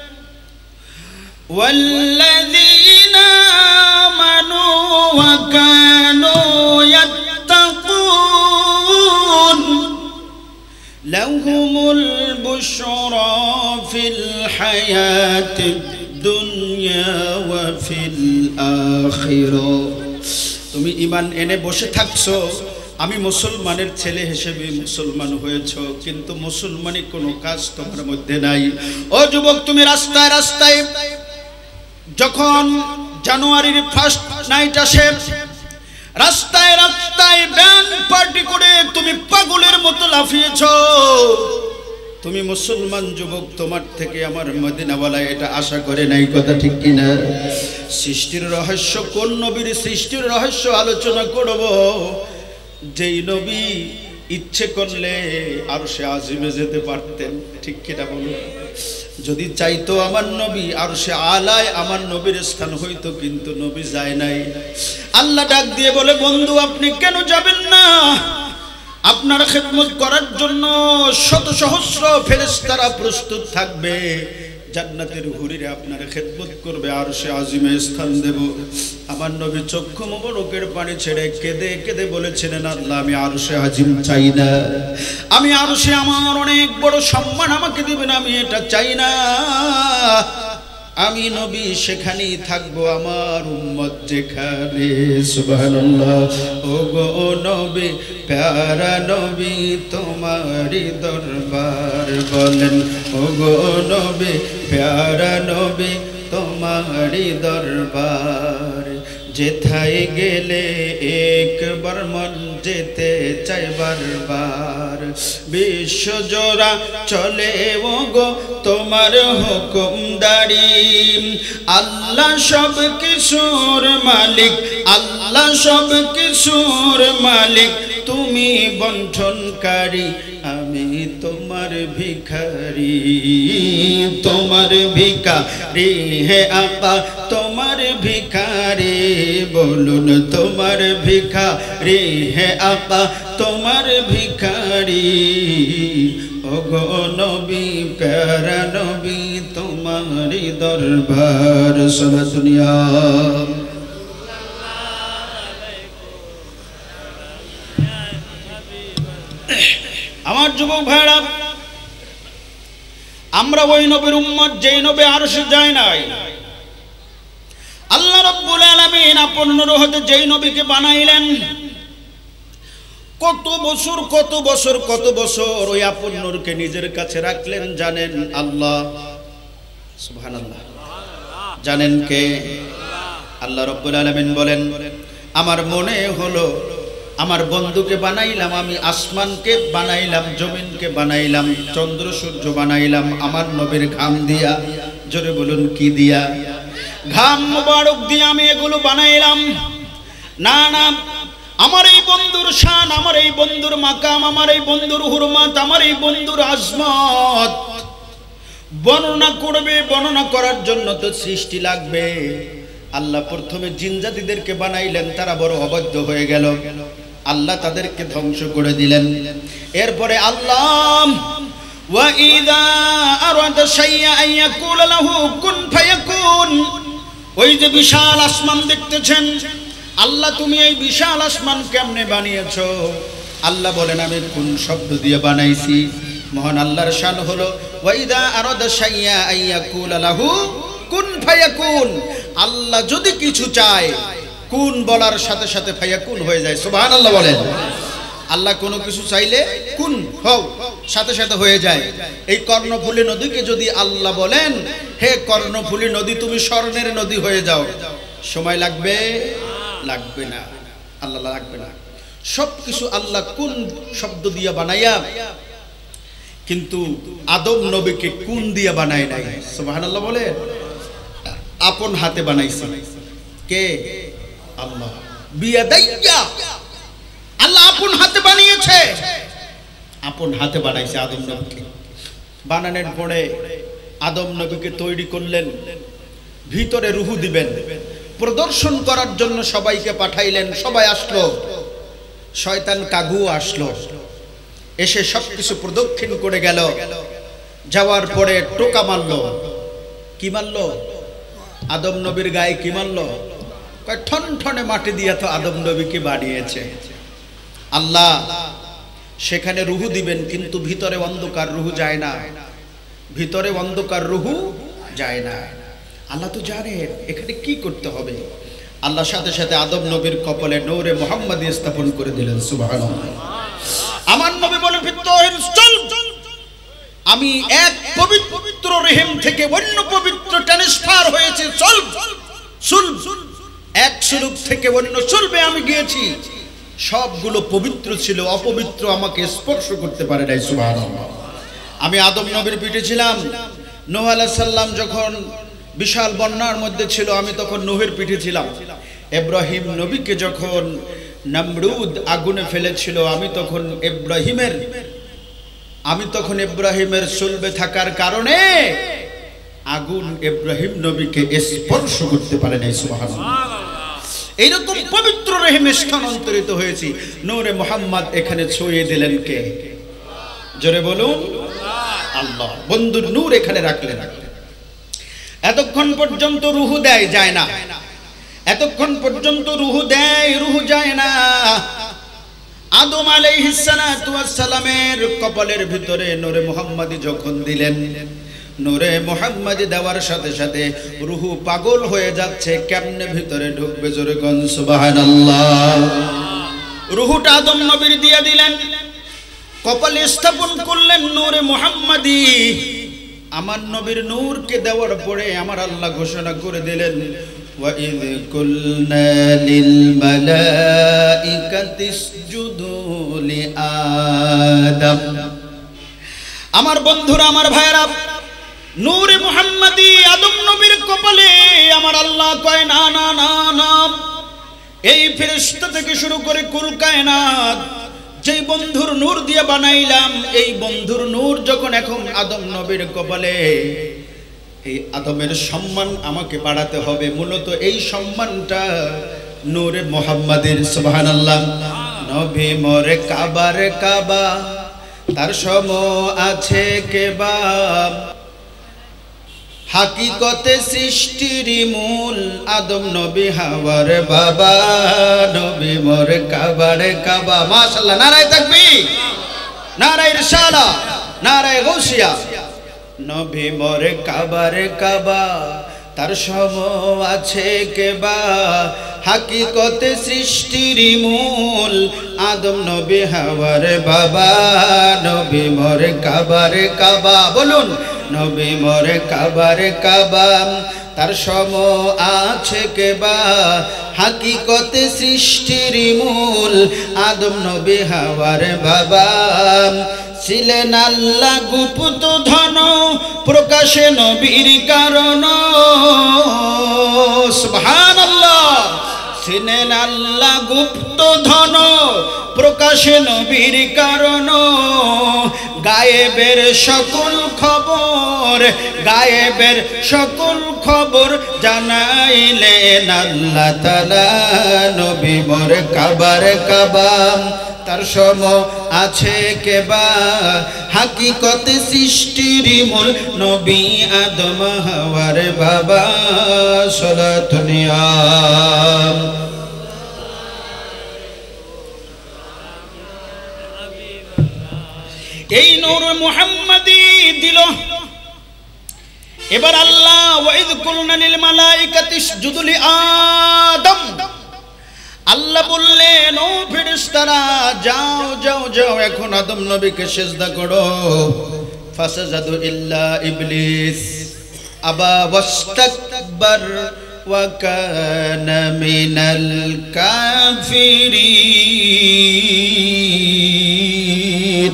ওয়াল্লাযীনা আমানু ওয়া কানু ইয়াত্তাকুন লাহুমুল বুশরা ফিল হায়াতিদ দুনিয়া ওয়া ফিল আখিরাহ। তুমি ঈমান এনে বসে থাকছো, আমি মুসলমানের ছেলে হিসেবে মুসলমান হয়েছো, কিন্তু মুসলমানি কোনো কাজ তোমার মধ্যে নাই। ও যুবক, তুমি রাস্তায় রাস্তায় যখন জানুয়ারির ফার্স্ট নাইট আসে, রাস্তায় রাস্তায় ব্যান্ড পার্টি করে তুমি পাগলের মতো লাফিয়েছো। তুমি মুসলমান যুবক, তোমার থেকে আমার মদিনাওয়ালা এটা আশা করে নাই। কথা ঠিক কিনা? সৃষ্টির রহস্য, কোন নবীর সৃষ্টির রহস্য আলোচনা করব, যেই নবী ইচ্ছে করলে আরশে আজিমে যেতে পারতেন। ঠিক কিনা বলুন? যদি চাইতো আমার নবী আরশে আলায় আমার নবীর স্থান হইতো, কিন্তু নবী যায় নাই। আল্লাহ ডাক দিয়ে বলে, বন্ধু আপনি কেন যাবেন না? আপনার খেদমত করার জন্য শত সহস্র ফেরেশতারা প্রস্তুত থাকবে, জান্নাতের হুরিরা আপনার খেদমত করবে, আরশে আজিমে স্থান দেব। আমার নবী চক্ষু মোবারকের পানি ছেড়ে কেঁদে কেঁদে বলেছিলেন, আল্লাহ আমি আরশে আজিম চাই না, আমি আরশে আমার অনেক বড় সম্মান আমাকে দিবেন, আমি এটা চাই না। আমি নবী সেখানেই থাকবো, আমার উম্মত যেখানে। সুবহানাল্লাহ। ও গো নবী, প্যারা নবী, তোমারই দরবার বলেন। ও গো নবী, প্যারা নবী, তোমারই দরবার। যেথায় গেলে একবার মন যেতে চাই বারবার। বিশ্বজোড়া চলে ও গো তোমার হুকুমদারি। আল্লাহ সব কিছুর মালিক, আল্লাহ সব কিছুর মালিক, তুমি বন্টনকারী, আমি তোমার ভিখারি। তোমার ভিখারি হে আকা, তোমার ভিখারি, বলুন তোমার ভিখারি হে আকা, তোমার ভিখারি। ওগো নবী, প্যারা নবী, তোমারই দরবার। সারা দুনিয়া আমার যুবক ভাইরা, আমরা ওই নবীর উম্মত যেই নবী আরশে যায় নাই। আল্লাহ রাব্বুল আলামিন আপন নূর হতে যেই নবীকে বানাইলেন, কত বছর কত বছর কত বছর ওই আপন নূরকে নিজের কাছে রাখলেন জানেন? আল্লাহ। সুবহানাল্লাহ। জানেন কে? আল্লাহ রাব্বুল আলামিন বলেন, আমার মনে হলো আমার বন্ধুকে বানাইলাম, আমি আসমানকে বানাইলাম, জমিনকে বানাইলাম, চন্দ্র সূর্য বানাইলাম আমার নবীর ঘাম দিয়া। জোরে বলুন কি দিয়া? ঘাম মুবারক দিয়ে আমি এগুলো বানাইলাম। না না, আমার এই বন্ধুর শান, আমার এই বন্ধুর মাকাম, আমার এই বন্ধুর হুরমত, আমার এই বন্ধুর আজমত বর্ণনা করবে। বর্ণনা করার জন্য তো সৃষ্টি লাগবে। আল্লাহ প্রথমে জিন জাতিদেরকে বানাইলেন, তারা বড় অবাধ্য হয়ে গেল, আল্লাহ তাদেরকে ধ্বংস করে দিলেন। এরপরে আল্লাহ وإذا أراد شيئا أن يقول له كن فيكون। ওই যে বিশাল আসমান দেখতেছেন, আল্লাহ তুমি এই বিশাল আসমান কেমনে বানিয়েছো? আল্লাহ বলেন আমি কোন শব্দ দিয়ে বানাইছি। মহান আল্লাহর শান হলো ওয়াইদা আরাদা শাইয়া আইয়াকুলা লাহু কুন ফায়াকুন। আল্লাহ যদি কিছু চায় কুন বলার সাথে সাথে ফায়াকুন হয়ে যায়। সুবহানাল্লাহ বলেন। আল্লাহ কোনো কিছু চাইলে কুন হও সাথে সাথে হয়ে যায়। এই কর্ণফুলী নদীকে যদি আল্লাহ বলেন হে কর্ণফুলী নদী তুমি স্বর্ণের নদী হয়ে যাও, সময় লাগবে? লাগবে না। আল্লাহ লাগবে না। সব কিছু আল্লাহ কোন শব্দ দিয়ে বানাইয়া, কিন্তু আদম নবীকে কোন দিয়ে বানায় নাই। সুবহানাল্লাহ বলে। আপন হাতে বানাইছে কে? আল্লাহ। বিয়াদাইয়া, আল্লাহ আপন হাতে বানিয়েছে, আপন হাতে বানাইছে আদম নবীকে। বানানোর পরে আদম নবীকে তৈরি করলেন, ভিতরে রুহু দিবেন, প্রদর্শন করার জন্য সবাইকে পাঠাইলেন। সবাই আসলো, শয়তান কাগু আসলো, এসে সবকিছু প্রদক্ষিণ করে গেল। যাওয়ার পরে টোকা মারলো। কি মারলো? আদম নবীর গায়ে কি মারলো? কয় ঠন ঠনে মাটি দিয়া তো আদম নবীকে বানিয়েছে। আল্লাহ সেখানে রুহু দিবেন, কিন্তু ভিতরে অন্ধকার, রুহু যায় না। ভিতরে অন্ধকার, রুহু যায় না। আল্লাহ তো জানেন এখানে কি করতে হবে। আল্লাহ সাথে সাথে আদম নবীর কপালে নূরে মুহাম্মাদি স্থাপন করে দিলেন। সুবহানাল্লাহ। আমার নবী বলেন চল, আমি এক পবিত্র রহিম থেকে অন্য পবিত্র ট্রান্সফার হয়েছে, চল চল, এক সুলুক থেকে অন্য চলবে আমি গিয়েছি। সবগুলো পবিত্র ছিল, অপবিত্র আমাকে স্পর্শ করতে পারে নাই। সুবহানাল্লাহ। আমি আদম নবীর পিঠে ছিলাম। নূহ আলাইহিস সালাম যখন বিশাল বন্যার মধ্যে ছিল আমি তখন নূহের পিঠে ছিলাম। ইব্রাহিম নবীকে যখন নমরুদ আগুনে ফেলেছিল আমি তখন ইব্রাহিমের আমি তখন ইব্রাহিমের সুলবে থাকার কারণে আগুন ইব্রাহিম নবীকে স্পর্শ করতে পারে নাই। সুবহানাল্লাহ। এইরকম পবিত্র রহিমে স্থানান্তরিত হয়েছি। নূরে মুহাম্মদ এখানে ছড়িয়ে দিলেন কে? জোরে বলুন আল্লাহ। বন্ধুর নূর এখানে রাখলেন। এতক্ষণ পর্যন্ত রুহু দেয় যায় না, এতক্ষণ পর্যন্ত রুহু দেয় রুহু যায় না। আদম আলাইহিস সালাতু ওয়াস সালামের কপালের ভিতরে নূরে মুহাম্মাদি যখন দিলেন, নূরে মুহাম্মাদি দেওয়ার সাথে সাথে রুহু পাগল হয়ে যাচ্ছে, কেমনে ভিতরে ঢুকবে? জোরে কোন সুবহানাল্লাহ। রুহুটা আদম নবীর দিয়ে দিলেন, কপালে স্থাপন করলেন নূরে মুহাম্মাদি। আমার নবীর নূরকে দেওয়ার পরে আমার আল্লাহ ঘোষণা করে দিলেন وَإِذْ قُلْنَا لِلْمَلَائِكَةِ اسْجُدُوا لِآدَمَ। আমার বন্ধুরা, আমার ভাইরা, নূরে মুহাম্মাদি আদম নবীর কপালে আমার আল্লাহ কয় না না না না, এই ফেরেশতা থেকে শুরু করে কুল কায়নাত যেই বন্ধুর নূর দিয়ে বানাইলাম, এই বন্ধুর নূর যখন এখন আদম নবীর কপালে, এই আদমের সম্মান আমাকে বাড়াতে হবে। মূলত এই সম্মানটা নূরে মুহাম্মাদের। সুবহানাল্লাহ। নবী মোরে কাবার কাবা, তার সম আছে কেবা, হাকিকতে সৃষ্টির মূল আদম নবী হাওয়ার বাবা। নবী মোরে কাবার কাবা। মাশাআল্লাহ। নারায়ে তাকবীর, নারায়ে রিসালাহ, নারায়ে গাউসিয়া। নবী মোরে কাবার কাবা, তার সম আছে কেবা, হাকিকতে সৃষ্টির মূল আদম নবী হাওয়ার বাবা। নবী মোরে কাবার কাবা। বলুন নবী মোরে কাবার কাবা, তার সম আছে কেবা, হাকিকতে সৃষ্টির মূল আদম নবী হাওয়ার বাবা। ছিলেন আল্লাহ গুপ্ত ধন, প্রকাশে নবীর কারণ। সুবহানাল্লাহ। ছিলেন আল্লাহ গুপ্ত ধন, প্রকাশে নবীর কারণ। গায়েবের সকল খবর, গায়েবের সকল খবর জানাইলেন আল্লাহ তাআলা। নবী মোর কাবার কাবা, তার সম আছে কেবা হাকিকতে সৃষ্টির মূল নবী আদম হাওয়ার বাবা সালাতুনিয়া এই নূর মুহাম্মাদি দিল। এবার আল্লাহ ওয়াইদ কুলনা লিল মালাইকাতি ইসজুদু লি আদম, আল্লাহ বললেন ও ফেরেশতারা যাও যাও যাও এখন আদম নবীকে সিজদা করো। ফাসাজাদু ইল্লা ইবলিস আবা ওয়াস্তাকবার ওয়া কানা মিনাল কাফিরিন।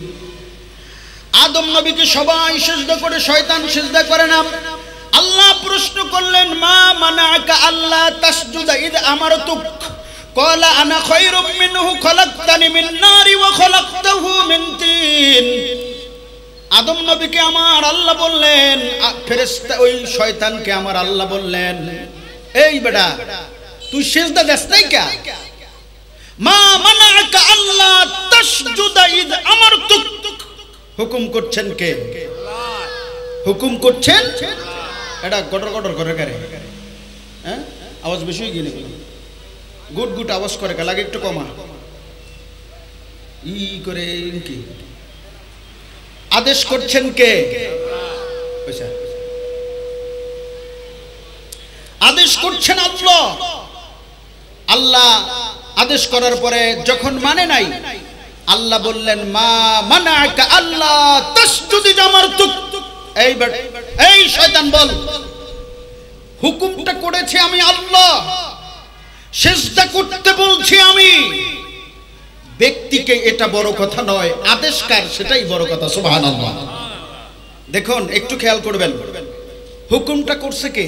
আদম নবীকে সবাই সিজদা করে, শয়তান সিজদা করে না। আল্লাহ প্রশ্ন করলেন মা মানাকা আল্লাহ তাসজুদা ইদ আমারতুক ক্বালা আনা খায়রুম মিনহু খলাকতানি মিন নারি ওয়া খলাকতাহু মিন তিন। আদম নবীকে আমার আল্লাহ বললেন, ফেরেশতা ওই শয়তানকে আমার আল্লাহ বললেন এই বেটা তুই সিজদা দেস নাই কে? মা মানাকা আল্লাহ তাসজুদা ইদ আমারতুক, হুকুম করছেন কে? হুকুম করছেন এটা গটর গটর করে করে, হ্যাঁ আওয়াজ বেশি হয়ে গেলে গুট গুট আওয়াজ করে লাগে, একটু কমা ই করে কি আদেশ করছেন কে? আদেশ করছেন আল্লাহ। আল্লাহ আদেশ করার পরে যখন মানে নাই, আল্লাহ বললেন মা মানাকা আল্লাহ তাসজুদি আমারতুক। এই এই শয়তান বল, হুকুমটা করেছি আমি আল্লাহ, সিজদা করতে বলছি আমি, ব্যক্তিকে এটা বড় কথা নয়, আদেশ কার সেটাই বড় কথা। সুবহানাল্লাহ। দেখুন একটু খেয়াল করবেন, হুকুমটা করছে কে?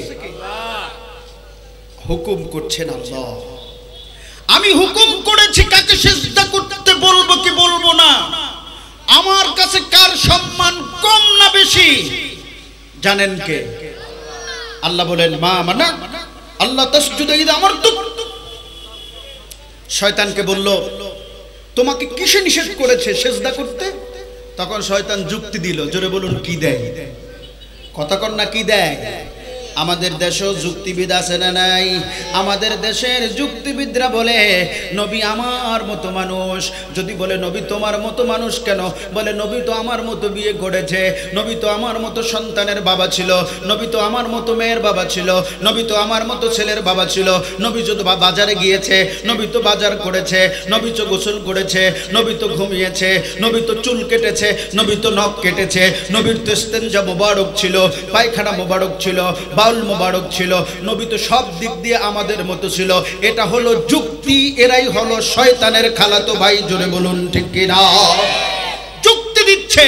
হুকুম করছেন আল্লাহ। আমি হুকুম করেছি কাকে সিজদা করতে বলবো কি বলবো না, আমার কাছে কার সম্মান কম না বেশি জানেন কে? আল্লাহ বলেন মা মানা আল্লাহ তাসজুদা ইদ আমারতুক। শয়তানকে বলল তোমাকে কিসে নিষেধ করেছে সিজদা করতে? তখন শয়তান যুক্তি দিল, জোরে বলুন কি দেয়? কথা কর না কি দেয়? আমাদের দেশেও যুক্তিবিদ আছে না নাই? আমাদের দেশের যুক্তিবিদরা বলে নবী আমার মতো মানুষ। যদি বলে নবী তোমার মতো মানুষ কেন? বলে নবী তো আমার মতো বিয়ে করেছে, নবী তো আমার মতো সন্তানের বাবা ছিল, নবী তো আমার মতো মেয়ের বাবা ছিল, নবী তো আমার মতো ছেলের বাবা ছিল, নবী তো বাজারে গিয়েছে, নবী তো বাজার করেছে, নবী তো গোসল করেছে, নবী তো ঘুমিয়েছে, নবী তো চুল কেটেছে, নবী তো নখ কেটেছে, নবীর তো ইস্তেঞ্জা মোবারক ছিল, পায়খানা মোবারক ছিল, বাউল মোবারক ছিল, নবী তো সব দিক দিয়ে আমাদের মতো ছিল। এটা হলো যুক্তি, এরাই হলো শয়তানের খালাতো ভাই। জোরে বলুন ঠিক কি না? যুক্তি দিচ্ছে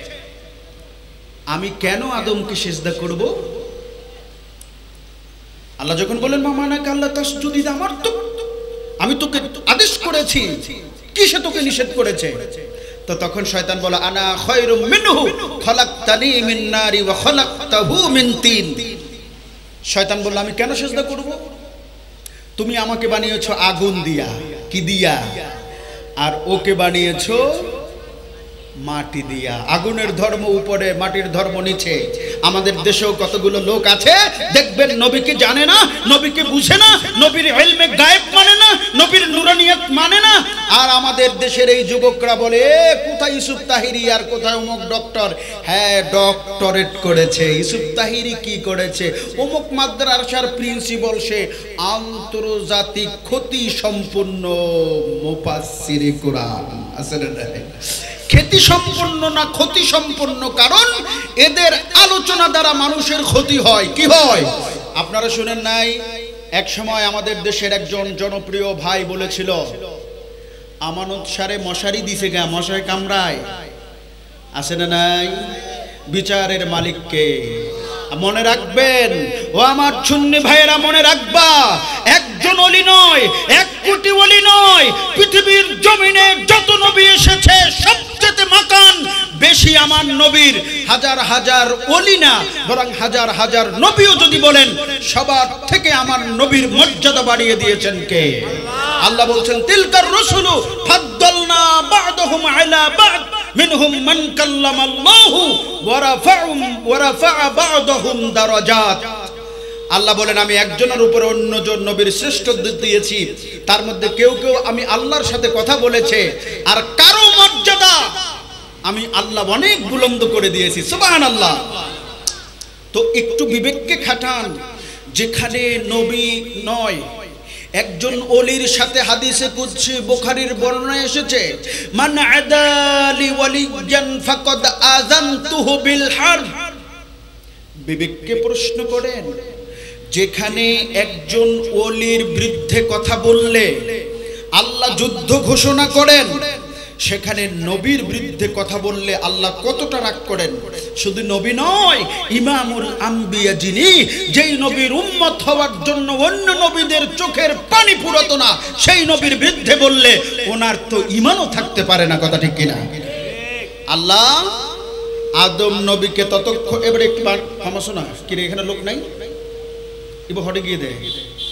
আমি কেন আদমকে সিজদা করব? আল্লাহ যখন বলেন মা মানাকা আল্লাহ তাসজুদ ইদ আমারতুক, আমি তোকে আদেশ করেছি, কিসে তোকে নিষেধ করেছে? তো তখন শয়তান বলে আনা খায়রুম মিনহু খলাকতানি মিন নারি ওয়া খলাকতাহু মিন তিন। শয়তান বলল আমি কেন সিজদা করব? তুমি আমাকে বানিয়েছো আগুন দিয়া, কি দিয়া? আর ওকে বানিয়েছো মাটি দিয়া। আগুনের ধর্ম উপরে, মাটির ধর্ম নিচে। আমাদের দেশেও কতগুলো লোক আছে দেখবেন নবীকে জানে না, নবীকে বুঝে না, নবীর ইলমে গায়েব মানে না, নবীর নুরানিয়ত মানে না। আর আমাদের দেশের এই যুবকরা বলে কোথায় ইউসুফ তাহিরি আর কোথায় অমুক ডক্টর। হ্যাঁ ডক্টরেট করেছে। ইউসুফ তাহিরি কি করেছে? অমুক মাদ্রাসার প্রিন্সিপাল, সে আন্তর্জাতিক খ্যাতি সম্পন্ন মুফাসসিরে কোরআন। আসলে না খ্যাতি সম্পন্ন না ক্ষতি সম্পন্ন, কারণ এদের আলোচনা দ্বারা মানুষের ক্ষতি হয়। কি হয় আপনারা শুনেন নাই? এক সময় আমাদের দেশের একজন জনপ্রিয় ভাই বলেছিল আমানত সারে মশারি দিছে গা, মশায় কামড়ায়। আছে না নাই? বিচারের মালিককে মনে রাখবেন। ও আমার সুন্নি ভাইয়েরা মনে রাখবা, একজন ওলি নয়, এক কোটি ওলি নয়, পৃথিবীর জমিনে যত নবী এসেছে সবচেয়ে মাকান বেশি আমার নবীর, হাজার হাজার ওলি না বরং হাজার হাজার নবীও যদি বলেন সবার থেকে আমার নবীর মর্যাদা বাড়িয়ে দিয়েছেন কে? আল্লাহ বলছেন তিলকার রাসূলু ফাদ্দালনা বা'দাহুম আলা বা'দ মিনহুম মান কাল্লামাল্লাহু ওয়া রাফা'হুম ওয়া রাফা'a বা'দাহুম দারাজাত। আল্লাহ বলেন আমি একজনের উপরে অন্যজন নবীর শ্রেষ্ঠত্ব দিয়েছি, তার মধ্যে কেউ কেউ আমি আল্লাহর সাথে কথা বলেছে, আর কারো মর্যাদা আমি আল্লাহ অনেক বুলন্দ করে দিয়েছি। সুবহানাল্লাহ। তো একটু বিবেককে খাটান, যেখানে নবী নয় একজন ওলির সাথে হাদিসে কুদসি বুখারীর বর্ণনায় এসেছে মান আদালি ওয়ালিয়ান ফাকাদ আযানতুহু বিল হারব। বিবেককে প্রশ্ন করেন, যেখানে একজন ওলির বিরুদ্ধে কথা বললে আল্লাহ যুদ্ধ ঘোষণা করেন, সেখানে নবীর বিরুদ্ধে কথা বললে আল্লাহ কতটা রাগ করেন। শুধু নবী নয়, ইমামুল আম্বিয়া যিনি, যেই নবীর উম্মত হওয়ার জন্য অন্য নবীদের চোখের পানি ফুরাতো না, সেই নবীর বিরুদ্ধে বললে ওনার তো ঈমানও থাকতে পারে না। কথা ঠিক কিনা? আল্লাহ আদম নবীকে ততক্ষণ, এবারে একটু ক্ষমা শোনা কি রে, এখানে লোক নাই, এবার হটে গিয়ে দেয়।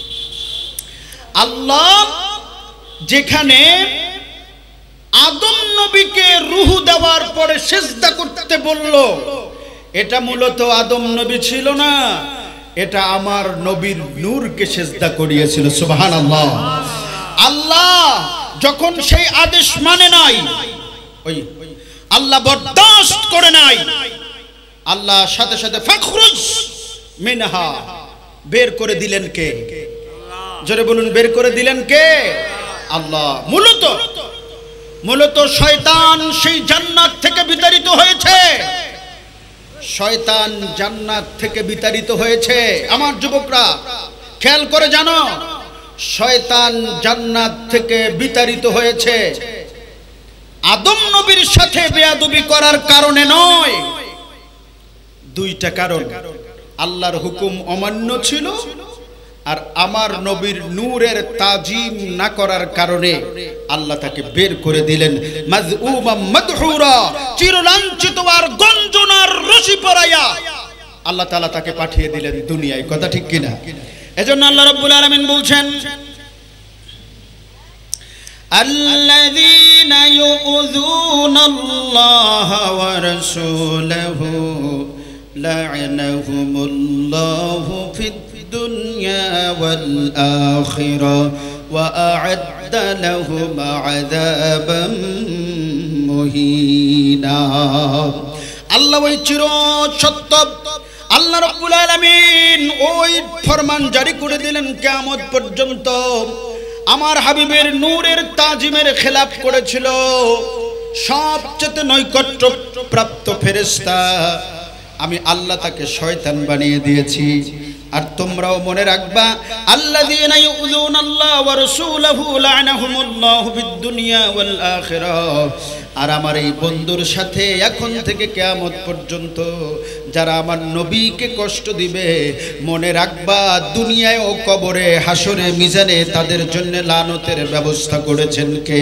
আল্লাহ যেখানে আদম নবীকে রূহ দেওয়ার পরে সিজদা করতে বলল, এটা মূলত আদম নবী ছিল না, এটা আমার নবীর নূরকে সিজদা করিয়েছিল। সুবহানাল্লাহ। আল্লাহ যখন সেই আদেশ মানে নাই, ওই আল্লাহ বরদাস্ত করে নাই, আল্লাহ সাথে সাথে ফাখরুজ মিনহা বের করে দিলেন কে? জোরে বলুন, বের করে দিলেন কে? আল্লাহ। মূলত মূলত শয়তান সেই জান্নাত থেকে বিতাড়িত হয়েছে, শয়তান জান্নাত থেকে বিতাড়িত হয়েছে। আমার যুবকরা খেয়াল করে জানো, শয়তান জান্নাত থেকে বিতাড়িত হয়েছে আদম নবীর সাথে বেয়াদবি করার কারণে নয়। দুইটা কারণ, আল্লাহর হুকুম অমান্য ছিল আর আমার নবীর নূরের তাজিম না করার কারণে আল্লাহ তাকে বের করে দিলেন মাজউমা মাদহুরা, চিরলাঞ্ছিত আর গঞ্জনার রশি পরাইয়া আল্লাহ তাআলা তাকে পাঠিয়ে দিলেন দুনিয়ায়। কথা ঠিক কিনা? এজন্য আল্লাহ রাব্বুল আলামিন বলছেন আল্লাযীনা ইউযুনাল্লাহা ওয়া রাসূলাহু লা'নাহুমুল্লাহু ফিদ দুনিয়া ওয়াল আখিরা ওয়া আ'আদ্দা লাহুম আযাবাম মুহিনা। আল্লাহ ওই চির সত্য আল্লাহ রাব্বুল আলামিন ওই ফরমান জারি করে দিলেন কিয়ামত পর্যন্ত আমার হাবিবের নূরের তাজিমের খেলাফ করেছিল সবচেয়ে নৈকট্য প্রাপ্ত ফেরেশতা, আমি আল্লাহ তাকে শয়তান বানিয়ে দিয়েছি। আর তোমরাও মনে রাখবা আল্লাযীনা ইউযুনাল্লাহা ওয়া রাসূলাহু লা'নাহুমুল্লাহু ফিদ দুনিয়া ওয়াল আখিরাহ। আর আমার এই বন্ধুর সাথে এখন থেকে কিয়ামত পর্যন্ত যারা আমার নবীকে কষ্ট দিবে, মনে রাখবা দুনিয়ায় ও কবরে হাসরে মিজানে তাদের জন্য লানতের ব্যবস্থা করেছেন কে?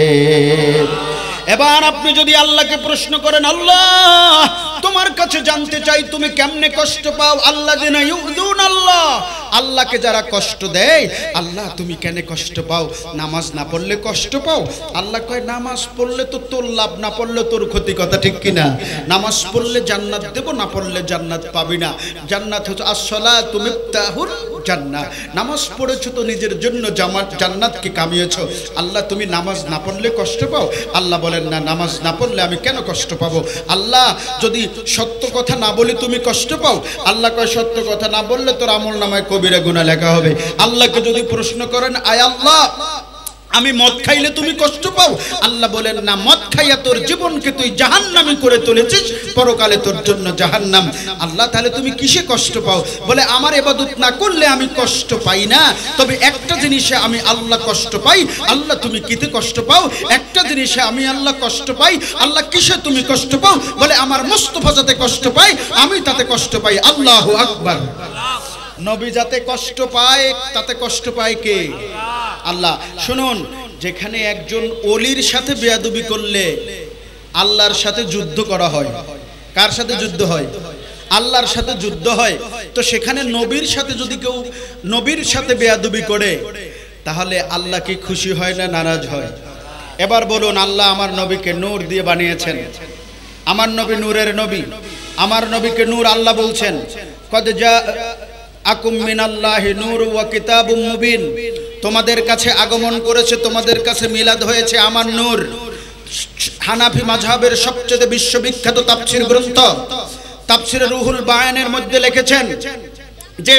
এবার আপনি যদি আল্লাহকে প্রশ্ন করেন, আল্লাহ তোমার কাছে জানতে চাই তুমি কেমনে কষ্ট পাও? আল্লাযীনা ইউযুনাল্লাহ, আল্লাহকে যারা কষ্ট দেয়, আল্লাহ তুমি কেন কষ্ট পাও? নামাজ না পড়লে কষ্ট পাও? আল্লাহ কয় নামাজ পড়লে তো তোর লাভ, না পড়লে তোর ক্ষতি। কথা ঠিক কিনা? নামাজ পড়লে জান্নাত দেব, না পড়লে জান্নাত পাবি না। জান্নাত হচ্ছে আসসালাতু মিফতাহুল জান্নাহ। নামাজ পড়েছো তো নিজের জন্য, জামাত জান্নাতকে কামিয়েছো। আল্লাহ তুমি নামাজ না পড়লে কষ্ট পাও? আল্লাহ বলেন না, নামাজ না পড়লে আমি কেন কষ্ট পাবো? আল্লাহ যদি সত্য কথা না বলি তুমি কষ্ট পাও? আল্লাহ কয় সত্য কথা না বললে তোর আমল নামায় কবিরা গুনাহ লেখা হবে। আল্লাহকে যদি প্রশ্ন করেন, আয় আল্লাহ আমি মদ খাইলে তুমি কষ্ট পাও? আল্লাহ বলেন না, মদ খাইয়া তোর জীবনকে তুই জাহান্নামী করে তুলেছিস, পরকালে তোর জন্য জাহান্নাম। আল্লাহ তাহলে তুমি কিসে কষ্ট পাও? বলে আমার ইবাদত না করলে আমি কষ্ট পাই না, তবে একটা জিনিসে আমি আল্লাহ কষ্ট পাই। আল্লাহ তুমি কিতে কষ্ট পাও? একটা জিনিসে আমি আল্লাহ কষ্ট পাই। আল্লাহ কিসে তুমি কষ্ট পাও? বলে আমার মুস্তাফা যাতে কষ্ট পায় আমি তাতে কষ্ট পাই। আল্লাহু আকবার। নবী যাতে কষ্ট পায় তাতে কষ্ট পায় কে? আল্লাহ। শুনুন, যেখানে একজন ওলির সাথে বেয়াদবি করলে আল্লাহর সাথে যুদ্ধ করা হয়। কার সাথে যুদ্ধ হয়? আল্লাহর সাথে যুদ্ধ হয়। তো সেখানে নবীর সাথে যদি কেউ নবীর সাথে বেয়াদবি করে তাহলে আল্লাহ কি খুশি হয় না নারাজ হয়? এবার বলুন, আল্লাহ আমার নবীকে নূর দিয়ে বানিয়েছেন, আমার নবী নূরের নবী, আমার নবীকে নূর আল্লাহ বলছেন কদ জাআকুম মিনাল্লাহি নূর ওয়া কিতাবুম মুবিন, তোমাদের কাছে আগমন করেছে, তোমাদের কাছে মিলাদ হয়েছে আমার নূর। হানাফি মাযহাবের সবচেয়ে বিশ্ববিখ্যাত তাফসীর গ্রন্থ তাফসীরে রুহুল বায়ানের মধ্যে লিখেছেন যে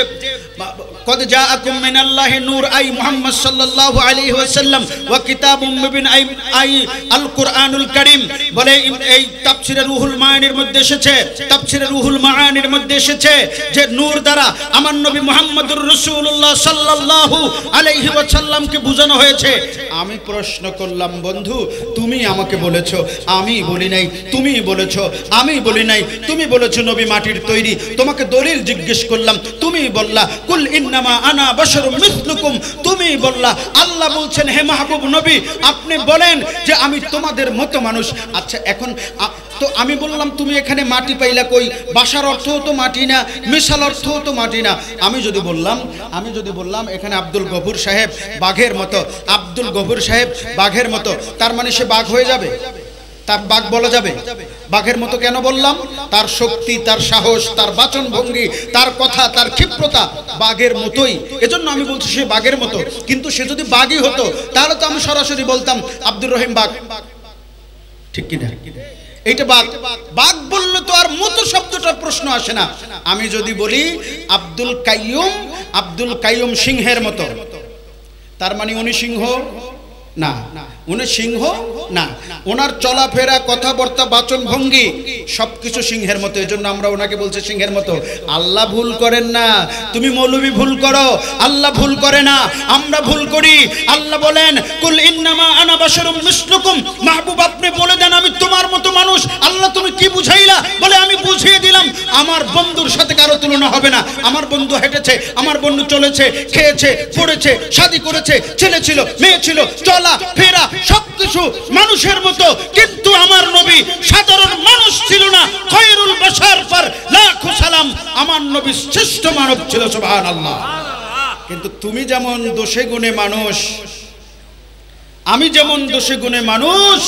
কদ জাআকুম মিনাল্লাহি নূর আই মুহাম্মদ সাল্লাল্লাহু আলাইহি ওয়াসাল্লাম ওয়া কিতাবুম মুবিন আই আই আল কুরআনুল কারীম। বলে এই তাফসীরে রুহুল মায়ানির মধ্যে এসেছে, তাফসীরে রুহুল মায়ানির মধ্যে এসেছে যে নূর দ্বারা আমার নবী মুহাম্মদুর রাসূলুল্লাহ সাল্লাল্লাহু আলাইহি ওয়াসাল্লামকে বোঝানো হয়েছে। আমি প্রশ্ন করলাম, বন্ধু তুমি আমাকে বলেছো, আমি বলি নাই, তুমি বলেছো, আমি বলি নাই, তুমি বলেছো নবী মাটির তৈরি, তোমাকে দলিল জিজ্ঞেস করলাম, তুমি বললা কুল ইন্নামা আনা বাশারুম মিসলুকুম, তুমি বললা। আল্লাহ বলছেন হে মাহবুব নবী আপনি বলেন যে আমি তোমাদের মতো মানুষ। আচ্ছা এখন তো আমি বললাম তুমি এখানে মাটি পাইলা কই? বাসার অর্থও তো মাটি না, মিশাল অর্থও তো মাটি না। আমি যদি বললাম আমি যদি বললাম এখানে আব্দুল গফুর সাহেব বাঘের মতো, আব্দুল গফুর সাহেব বাঘের মতো, তার মানে সে বাঘ হয়ে যাবে? তার বাঘ বলা যাবে? বাঘের মতো কেন বললাম? তার শক্তি, তার সাহস, তার বাচন ভঙ্গি, তার কথা, তার ক্ষিপ্রতা বাঘের মতোই, এজন্য আমি বলছি সে বাঘের মতো। কিন্তু সে যদি বাঘই হতো তাহলে তো আমি সরাসরি বলতাম আব্দুর রহিম বাঘ, ঠিক কি না? এইটা বাঘ, বাঘ বললে তো আর মতো শব্দটার প্রশ্ন আসে না। আমি যদি বলি আব্দুল কাইয়ুম, আব্দুল কাইয়ুম সিংহের মতো, তার মানে উনি সিংহ না, উনি সিংহ না, ওনার চলাফেরা, কথাবার্তা, বাচন ভঙ্গি সবকিছু সিংহের মতো, এজন্য আমরা ওনাকে বলছি সিংহের মতো। আল্লাহ ভুল করেন না, তুমি মৌলবি ভুল করো, আল্লাহ ভুল করে না, আমরা ভুল করি। আল্লাহ বলেন কুল ইন্নামা আনা বাশারুম মিসলুকুম, মাহবুব আপনি বলে দেন আমি তোমার মতো মানুষ। আল্লাহ তুমি কি বুঝাইলা? বলে আমি বুঝিয়ে দিলাম আমার বন্ধুর সাথে কারো তুলনা হবে না। আমার বন্ধু হেঁটেছে, আমার বন্ধু চলেছে, খেয়েছে, পড়েছে, শাদী করেছে, ছেলে ছিল, মেয়ে ছিল, চলা ফেরা সবকিছু মানুষের মতো, কিন্তু আমার নবী সাধারণ মানুষ ছিল না। খয়রুল বাশার পর লাখো সালাম, আমার নবী শ্রেষ্ঠ মানব ছিল, সুবহানাল্লাহ। কিন্তু তুমি যেমন দোষে গুণে মানুষ, আমি যেমন দোষে গুণে মানুষ,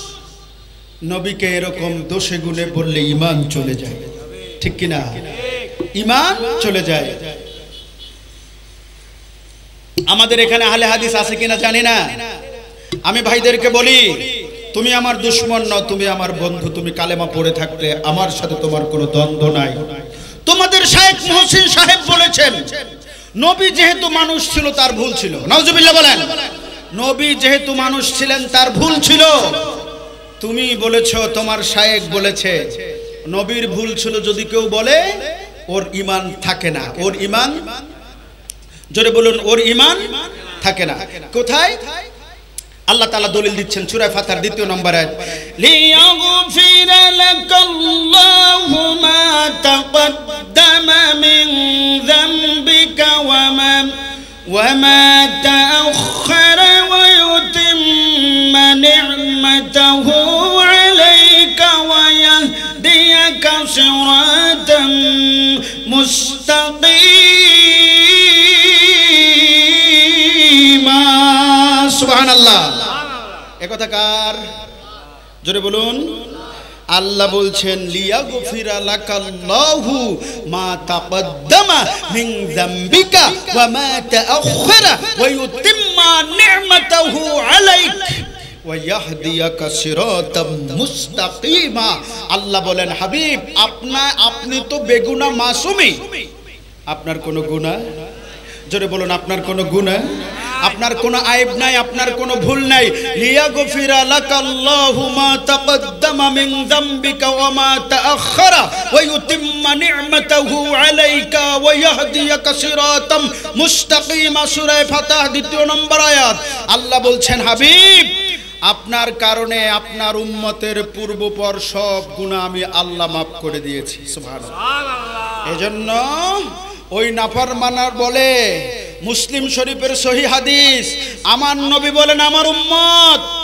নবীকে এরকম দোষে গুণে বললে ঈমান চলে যায়, ঠিক কিনা? ঈমান চলে যায়। আমাদের এখানে আহলে হাদিস আছে কিনা জানি না। আমি ভাইদেরকে বলি তুমি আমার দুশমন নও, তুমি আমার বন্ধু। তুমি কালেমা পড়ে থাকলে আমার সাথে তোমার কোনো দ্বন্দ্ব নাই। তোমাদের শায়েখ মুহসিন সাহেব বলেছেন নবী যেহেতু মানুষ ছিল তার ভুল ছিল। নাউজুবিল্লাহ বলেন। নবী যেহেতু মানুষ ছিলেন তার ভুল ছিল। তুমি বলেছো, তোমার শায়েখ বলেছে নবীর ভুল ছিল যদি কেউ বলে ওর ঈমান থাকে না, ওর ঈমান, জোরে বলুন, ওর ঈমান থাকে না। কোথায়? আল্লাহ তাআলা দলিল দিচ্ছেন সূরা ফাতিহার দ্বিতীয় নম্বর আয়াত, লিয়াগফিরা লাকাল্লাহু মা তাকদ্দামা মিন যামবিকা ওয়া মা ওয়া মা তাআখারা ওয়া ইউতিম্মা নি'মাতাহু আলাইকা ওয়া ইয়াহদিয়াকা সিরাতাম মুস্তাকিমা। সুবহানাল্লাহ। এ কথা কার? জোরে বলুন। আল্লাহ বলছেন লিয়াগফিরা লাকাল্লাহু মা তাকদ্দামা মিন যামবিকা ওয়া মা তাআখারা ওয়া ইউতিম্মা নি'মাতাহু আলাইক ওয়া ইয়াহদিয়াকা সিরাতাম মুস্তাকিমা। আল্লাহ বলেন হাবিব আপনা আপনি তো বেগুনাহ মাসুমি, আপনার কোনো গুনাহ, জোরে বলুন, আপনার কোনো গুনাহ, আপনার কোনো আইব নাই, আপনার কোনো ভুল নাই। লিয়াগফিরা লাকাল্লাহু মা তাকদ্দামা মিন যামবিকা ওয়া মা তাআখারা ওয়া ইউতিম্মা নি'মাতাহু আলাইকা ওয়া ইয়াহদিয়াকা সিরাতাম মুস্তাকিমা। সূরা ফাতিহা দ্বিতীয় নম্বর আয়াত। আল্লাহ বলছেন হাবিব আপনার কারণে আপনার উম্মতের পূর্বপর সব গুনাহ আমি আল্লাহ মাফ করে দিয়েছি। সুবহানাল্লাহ। এজন্য ওই নাফরমানার বলে মুসলিম শরীফের সহিহ হাদিস, আমার নবী বলেন আমার উম্মত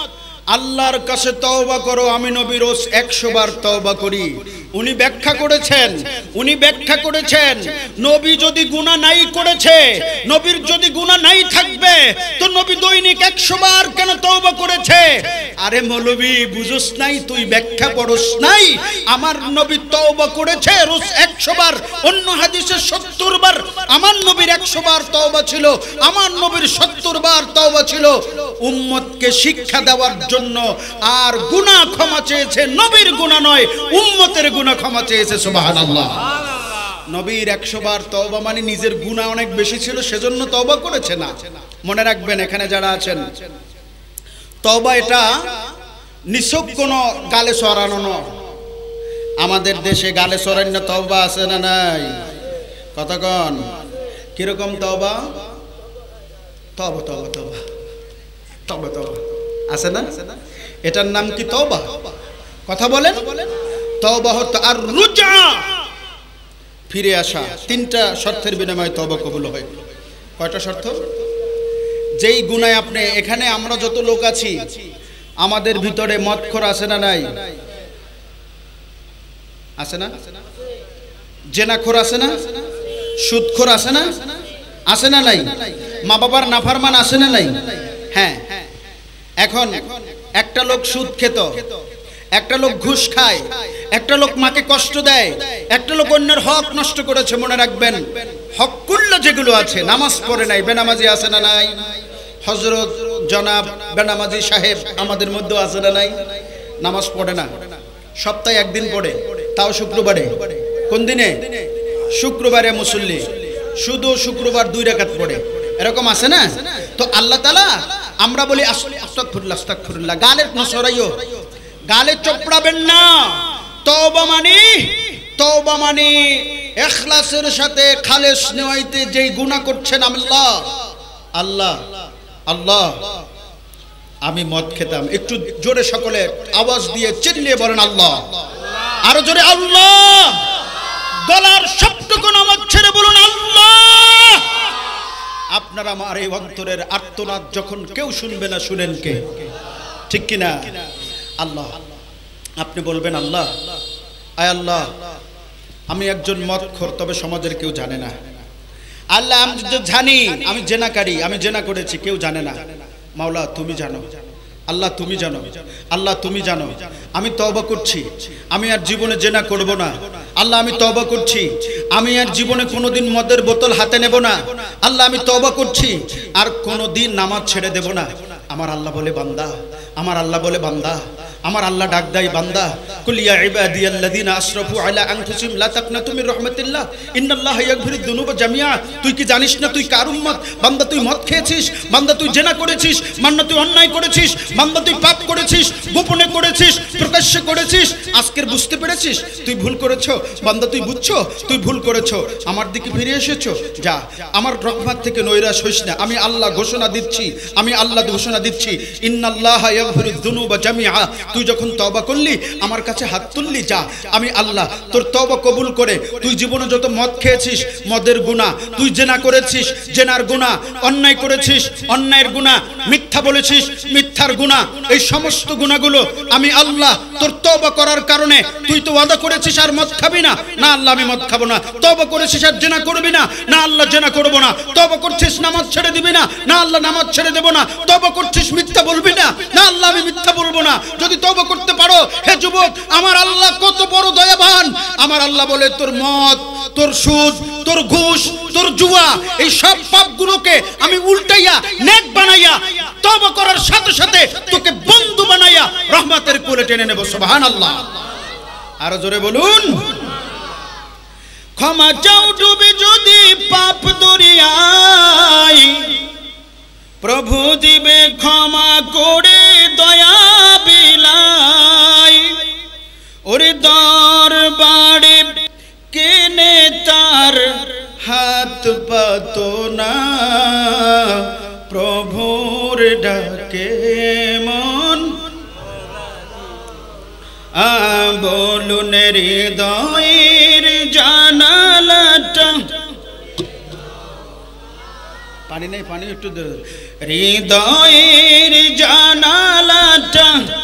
আল্লাহর কাছে তওবা করো, আমি নবী রোজ একশো বার তওবা করি। উনি ব্যাখ্যা করেছেন, উনি ব্যাখ্যা করেছেন নবী যদি গুনাহ নাই করেছে, নবীর যদি গুনাহ নাই থাকবে তো নবী দৈনিক একশো বার কেন তওবা করেছে? আরে মৌলবী বুঝোস নাই, তুই ব্যাখ্যা পড়োস নাই। আমার নবী তওবা করেছে রোজ একশো বার, অন্য হাদিসে সত্তর বার। আমার নবীর একশো বার তওবা ছিল, আমার নবীর সত্তর বার তওবা ছিল উম্মতকে শিক্ষা দেওয়ার জন্য। আর গুনাহ ক্ষমা চেয়েছে, নবীর গুনাহ নয়, উম্মতের গুনাহ ক্ষমা চেয়েছে। সুবহানাল্লাহ। নবীর একশো বার তওবা মানে নিজের গুনাহ অনেক বেশি ছিল সেজন্য তওবা করেছে না। মনে রাখবেন এখানে যারা আছেন, তওবা এটা নিছক কোনো গালে সরানো নয়। আমাদের দেশে গালে সরান্য তওবা আছে না নাই? কতক্ষণ কিরকম তওবা? তওবা তওবা তওবা তওবা তওবা আছে না? এটার নাম কি তওবা? কথা বলেন। তওবা হতো আর রুজা, ফিরে আসা। তিনটা শর্তের বিনিময়ে তওবা কবুল হয়। কয়টা শর্ত? যেই গুনায় আপনি, এখানে আমরা যত লোক আছি আমাদের ভিতরে মদখোর আছে না নাই? আছে না? জেনাখোর আছে না? সুদখোর আছে না? আছে না নাই? মা বাবার নাফরমান আছে না নাই? হ্যাঁ। এখন একটা লোক সুদ খেত, একটা লোক ঘুষ খায়, একটা লোক মাকে কষ্ট দেয়, একটা লোক অন্যের হক নষ্ট করেছে। মনে রাখবেন হকগুলো যেগুলো আছে, নামাজ পড়ে নাই, বেনামাজি আছে না নাই? হযরত জনাব বেনামাজি সাহেব আমাদের মধ্যে আছে না নাই? নামাজ পড়ে না, সপ্তাহে একদিন পড়ে, তাও শুক্রবারে। কোন দিনে? শুক্রবারে মুসল্লি, শুধু শুক্রবার দুই রাকাত পড়ে, এরকম আছে না? তো আল্লাহ তাআলা, আমরা বলি আস্তাগফিরুল্লাহ আস্তাগফিরুল্লাহ, গালের নসরাইও, গালে চপড়াবেন না। তওবা মানে, তওবা মানে ইখলাসের সাথে খালেস নিয়তে যেই গুনাহ করছেন, আল্লাহ আল্লাহ আল্লাহ আমি মদ খেতাম, একটু জোরে সকলে আওয়াজ দিয়ে চিল্লিয়ে বলেন আল্লাহ। আরো জোরে আল্লাহ। গলার সবটুকু নামাজ ছেড়ে বলুন আল্লাহ। আপনার আমার এই অন্তরের আর্তনাদ যখন কেউ শুনবে না, শুনেন কে? ঠিক কিনা? আল্লাহ। আপনি বলবেন আল্লাহ, আয় আল্লাহ আমি একজন মদখোর, তবে সমাজের কেউ জানে না। আল্লাহ আমি জানি আমি জেনাকারী, আমি জেনা করেছি, কেউ জানে না। মাওলা তুমি জানো, আল্লাহ তুমি জানো, আল্লাহ তুমি জানো। আমি তওবা করছি, আমি আর জীবনে জেনা করব না। আল্লাহ আমি তওবা করছি, আমি আর জীবনে কোনোদিন মদের বোতল হাতে নেব না। আল্লাহ আমি তওবা করছি, আর কোনোদিন নামাজ ছেড়ে দেব না। আমার আল্লাহ বলে বান্দা, আমার আল্লাহ বলে বান্দা, আমার আল্লাহ ডাক দেয় বান্দা, কুল ইয়া ইবাদিয়াল্লাযিনা আসরাফু আলা আনফুসিহিম লা তাকনাতু মির রাহমাতিল্লাহ ইন্নাল্লাহা ইয়াগফিরুদ যুনুবা জামিআ। তুই কি জানিস না তুই কার উম্মত? বান্দা তুই মদ খেয়েছিস, বান্দা তুই জেনা করেছিস, বান্দা তুই অন্যায় করেছিস, বান্দা তুই পাপ করেছিস, গোপনে করেছিস, প্রকাশ্যে করেছিস। আজকের বুঝতে পেরেছিস তুই ভুল করেছো, বান্দা তুই বুঝছো তুই ভুল করেছো, আমার দিকে ফিরে এসেছো, যা আমার রহমত থেকে নৈরাশ হইস না। আমি আল্লাহ ঘোষণা দিচ্ছি, আমি আল্লাহ ঘোষণা দিচ্ছি, ইন্নাল্লাহা ইয়াগফিরুদ যুনুবা জামিআ। তুই যখন তওবা করলি, আমার কাছে হাত তুললি, যা আমি আল্লাহ তোর তওবা কবুল করে, তুই জীবনে যত মদ খেয়েছিস মদের গুনাহ, তুই জেনা করেছিস জেনার গুনাহ, অন্যায় করেছিস অন্যায়ের গুনাহ, মিথ্যা বলেছিস মিথ্যার গুনাহ, এই সমস্ত গুনাহগুলো আমি আল্লাহ তোর তওবা করার কারণে, তুই তো ওয়াদা করেছিস আর মদ খাবি না, না আল্লাহ আমি মদ খাবো না। তওবা করেছিস আর জেনা করবি না, না আল্লাহ জেনা করব না। তওবা করছিস নামাজ ছেড়ে দিবি না, না আল্লাহ নামাজ ছেড়ে দেব না। তওবা করছিস মিথ্যা বলবি না, না আল্লাহ আমি মিথ্যা বলবো না। যদি তওবা করতে পারো হে যুবক, আমার আল্লাহ কত বড় দয়াবান। আমার আল্লাহ বলে তোর মদ, তোর সুদ, তোর ঘুষ, তোর জুয়া, এই সব পাপগুলোকে আমি উল্টাইয়া নেক বানাইয়া তওবা করার সাথে সাথে তোকে বন্ধু বানাইয়া রহমতের কোলে টেনে নেব। সুবহানাল্লাহ। আরো জোরে বলুন। ক্ষমা চাও ডুবে যদি পাপ দরিয়ায়, প্রভু দিবে ক্ষমা করে দয়া বিলাই। ওরে দরবারে কেনে তার হাত পাতো না, প্রভুর ডাকে মন আ বলুন হৃদয়ের জানালাটা। পানি নেই, পানি একটু হৃদয়ে মুক্তির জানালাটা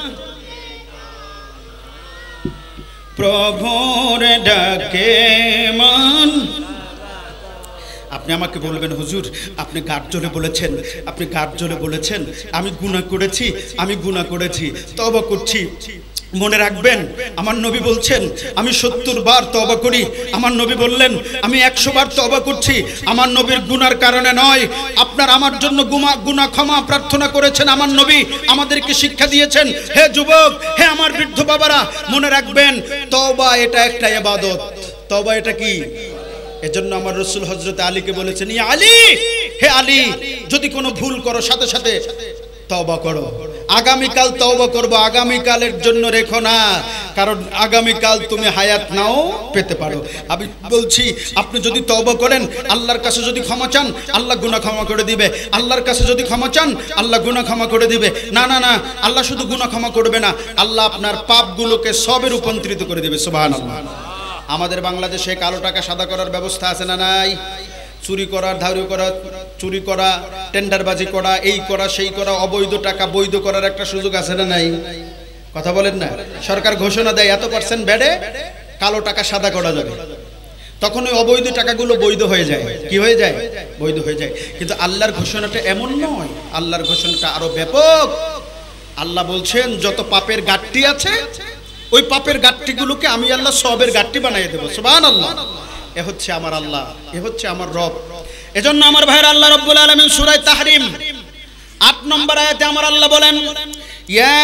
প্রভুর ডাকে মন। আপনি আমাকে বলবেন হুজুর আপনি গাঢ় জলে বলেছেন, আপনি গাঢ় জলে বলেছেন আমি গুনাহ করেছি, আমি গুনাহ করেছি, তওবা করছি। মনে রাখবেন আমার নবী বলছেন আমি সত্তর বার তওবা করি, আমার নবী বললেন আমি একশো বার তওবা করছি। আমার নবীর গুনার কারণে নয়, আপনার আমার জন্য গুনাহ ক্ষমা প্রার্থনা করেছেন আমার নবী, আমাদেরকে শিক্ষা দিয়েছেন। হে যুবক, হে আমার বৃদ্ধ বাবারা, মনে রাখবেন তওবা এটা একটা ইবাদত। তওবা এটা কি? এজন্য আমার রাসূল হযরত আলীকে বলেছেন ইয়া আলী, হে আলী, যদি কোনো ভুল করো সাথে সাথে তওবা করো। আগামীকাল তওবা করব, আগামীকালের জন্য রেখো না, কারণ আগামীকাল তুমি হায়াত নাও পেতে পারো। আমি বলছি আপনি যদি তওবা করেন, আল্লাহর কাছে যদি ক্ষমা চান, আল্লাহ গুনাহ ক্ষমা করে দিবে। আল্লাহর কাছে যদি ক্ষমা চান, আল্লাহ গুনাহ ক্ষমা করে দিবে। না না না, আল্লাহ শুধু গুনাহ ক্ষমা করবে না, আল্লাহ আপনার পাপগুলোকে সবে রূপান্তরিত করে দেবে। সুবহানাল্লাহ। আমাদের বাংলাদেশে কালো টাকা সাদা করার ব্যবস্থা আছে না নাই? চুরি করা, ধারু করা, চুরি করা, টেন্ডারবাজি করা, এই করা সেই করা, অবৈধ টাকা বৈধ করার একটা সুযোগ আছে না নাই? কথা বলেন না? সরকার ঘোষণা দেয় এত পার্সেন্ট ব্যাডে কালো টাকা সাদা করা যাবে, তখন ওই অবৈধ টাকাগুলো বৈধ হয়ে যায়। কি হয়ে যায়? বৈধ হয়ে যায়। কিন্তু আল্লাহর ঘোষণাটা এমন নয়, আল্লাহর ঘোষণাটা আরো ব্যাপক। আল্লাহ বলছেন যত পাপের গাট্টি আছে ওই পাপের গাট্টিগুলোকে আমি আল্লাহ সবের গাট্টি বানিয়ে দেবো। সুবহানাল্লাহ। এ হচ্ছে আমার আল্লাহ, এ হচ্ছে আমার রব। এজন্য আমার ভাইয়ের আল্লাহ রাব্বুল আলামিন সূরা তাহরিম আট নম্বর আয়াতে আমার আল্লাহ বলেন ইয়া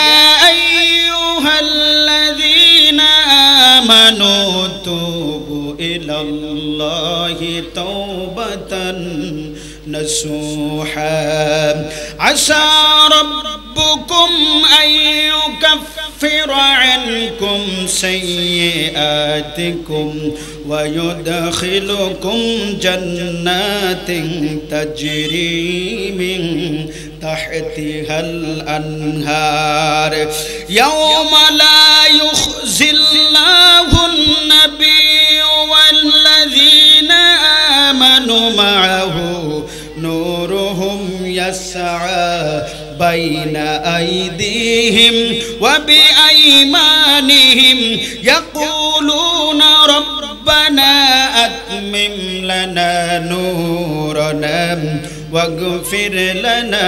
আইয়ুহাল্লাযীনা আমানু তুবু ইলাল্লাহি তাওবাতান নাসুহা আসা রাব্বুকুম আইয়ুকাফিরা আনকুম সাইয়্যাতিকুম ওয়া ইউদখিলুকুম জান্নাতিন তাজরি মিন তাহতিহাল আনহার ইয়াওমা লা ইউখজিল্লাহুন নাবিয়্যু ওয়াল্লাযীনা আমানু মা'আহু নূরুহুম ইয়াসআ বাইনা আইদিহিম ওয়া বিআইমানিহিম ইয়াকুলুনা রাব্বানা আতমিম লানা নূরানা ওয়াগফির লানা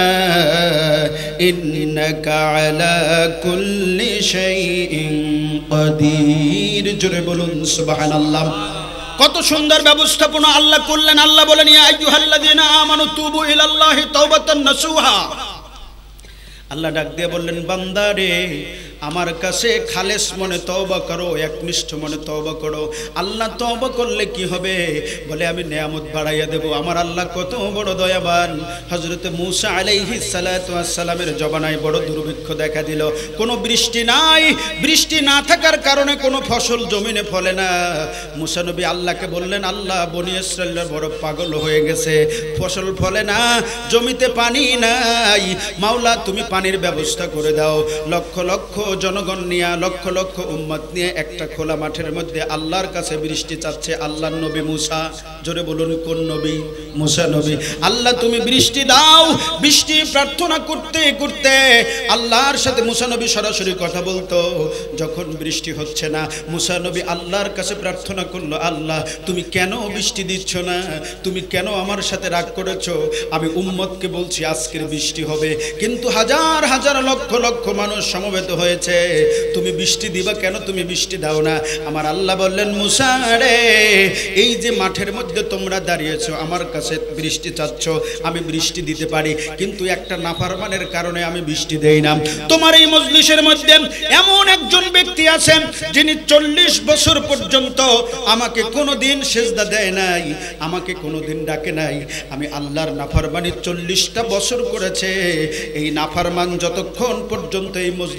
ইন্নাকা আলা কুল্লি শাইইন কাদির। জোরে বলুন সুবহানাল্লাহ। কত সুন্দর ব্যবস্থাপনা আল্লাহ করলেন। আল্লাহ বলেন ইয়া আইয়ুহাল্লাযীনা আমানু তুবু ইলাল্লাহি তাওবাতান নাসুহা। আল্লাহ ডাক দিয়ে বললেন বান্দারে আমার কাছে খালেস মনে তওবা করো, একনিষ্ঠ মনে তওবা করো। আল্লাহ তওবা করলে কি হবে? বলে আমি নেয়ামত বাড়াইয়া দেব। আমার আল্লাহ কত বড় দয়াবান। হযরতে মূসা আলাইহিস সালাতু ওয়াস সালামের জমানায় বড় দুর্ভিক্ষ দেখা দিল, কোনো বৃষ্টি নাই। বৃষ্টি না থাকার কারণে কোনো ফসল জমিনে ফলে না। মূসা নবী আল্লাহকে বললেন আল্লাহ বনি ইসরাঈলরা বড় পাগল হয়ে গেছে, ফসল ফলে না, জমিতে পানি নাই। মাওলা তুমি পানির ব্যবস্থা করে দাও। লক্ষ লক্ষ জনগণ নিয়ে, লক্ষ লক্ষ উম্মত নিয়ে একটা খোলা মাঠের মধ্যে আল্লাহর কাছে বৃষ্টি চাচ্ছে আল্লাহর নবী মূসা। জোরে বলুন কোন নবী? মূসা নবী। আল্লাহ তুমি বৃষ্টি দাও। বৃষ্টি প্রার্থনা করতে করতে আল্লাহর সাথে মূসা নবী সরাসরি কথা বলতো। যখন বৃষ্টি হচ্ছে না, মূসা নবী আল্লাহর কাছে প্রার্থনা করলো আল্লাহ তুমি কেন বৃষ্টি দিচ্ছ না? তুমি কেন আমার সাথে রাগ করেছো? আমি উম্মতকে বলছি আজকের বৃষ্টি হবে, কিন্তু হাজার হাজার লক্ষ লক্ষ মানুষ সমবেত হয়েছে, তুমি বৃষ্টি দিবা কেন? তুমি বৃষ্টি দাও না। আমার আল্লাহ বললেন মূসা রে, এই যে মাঠের মধ্যে তোমরা দাঁড়িয়েছো আমার কাছে বৃষ্টি চাচ্ছ, আমি বৃষ্টি দিতে পারি, কিন্তু একটা নাফরমানের কারণে আমি বৃষ্টি দেই না। তোমার এই মজলিসের মধ্যে এমন একজন ব্যক্তি আছেন যিনি চল্লিশ বছর পর্যন্ত আমাকে কোনোদিন সেজদা দেয় নাই, আমাকে কোনোদিন ডাকে নাই। আমি আল্লাহর নাফরমানি চল্লিশটা বছর করেছে। এই নাফরমান যতক্ষণ পর্যন্ত এই মজলিসের মধ্যে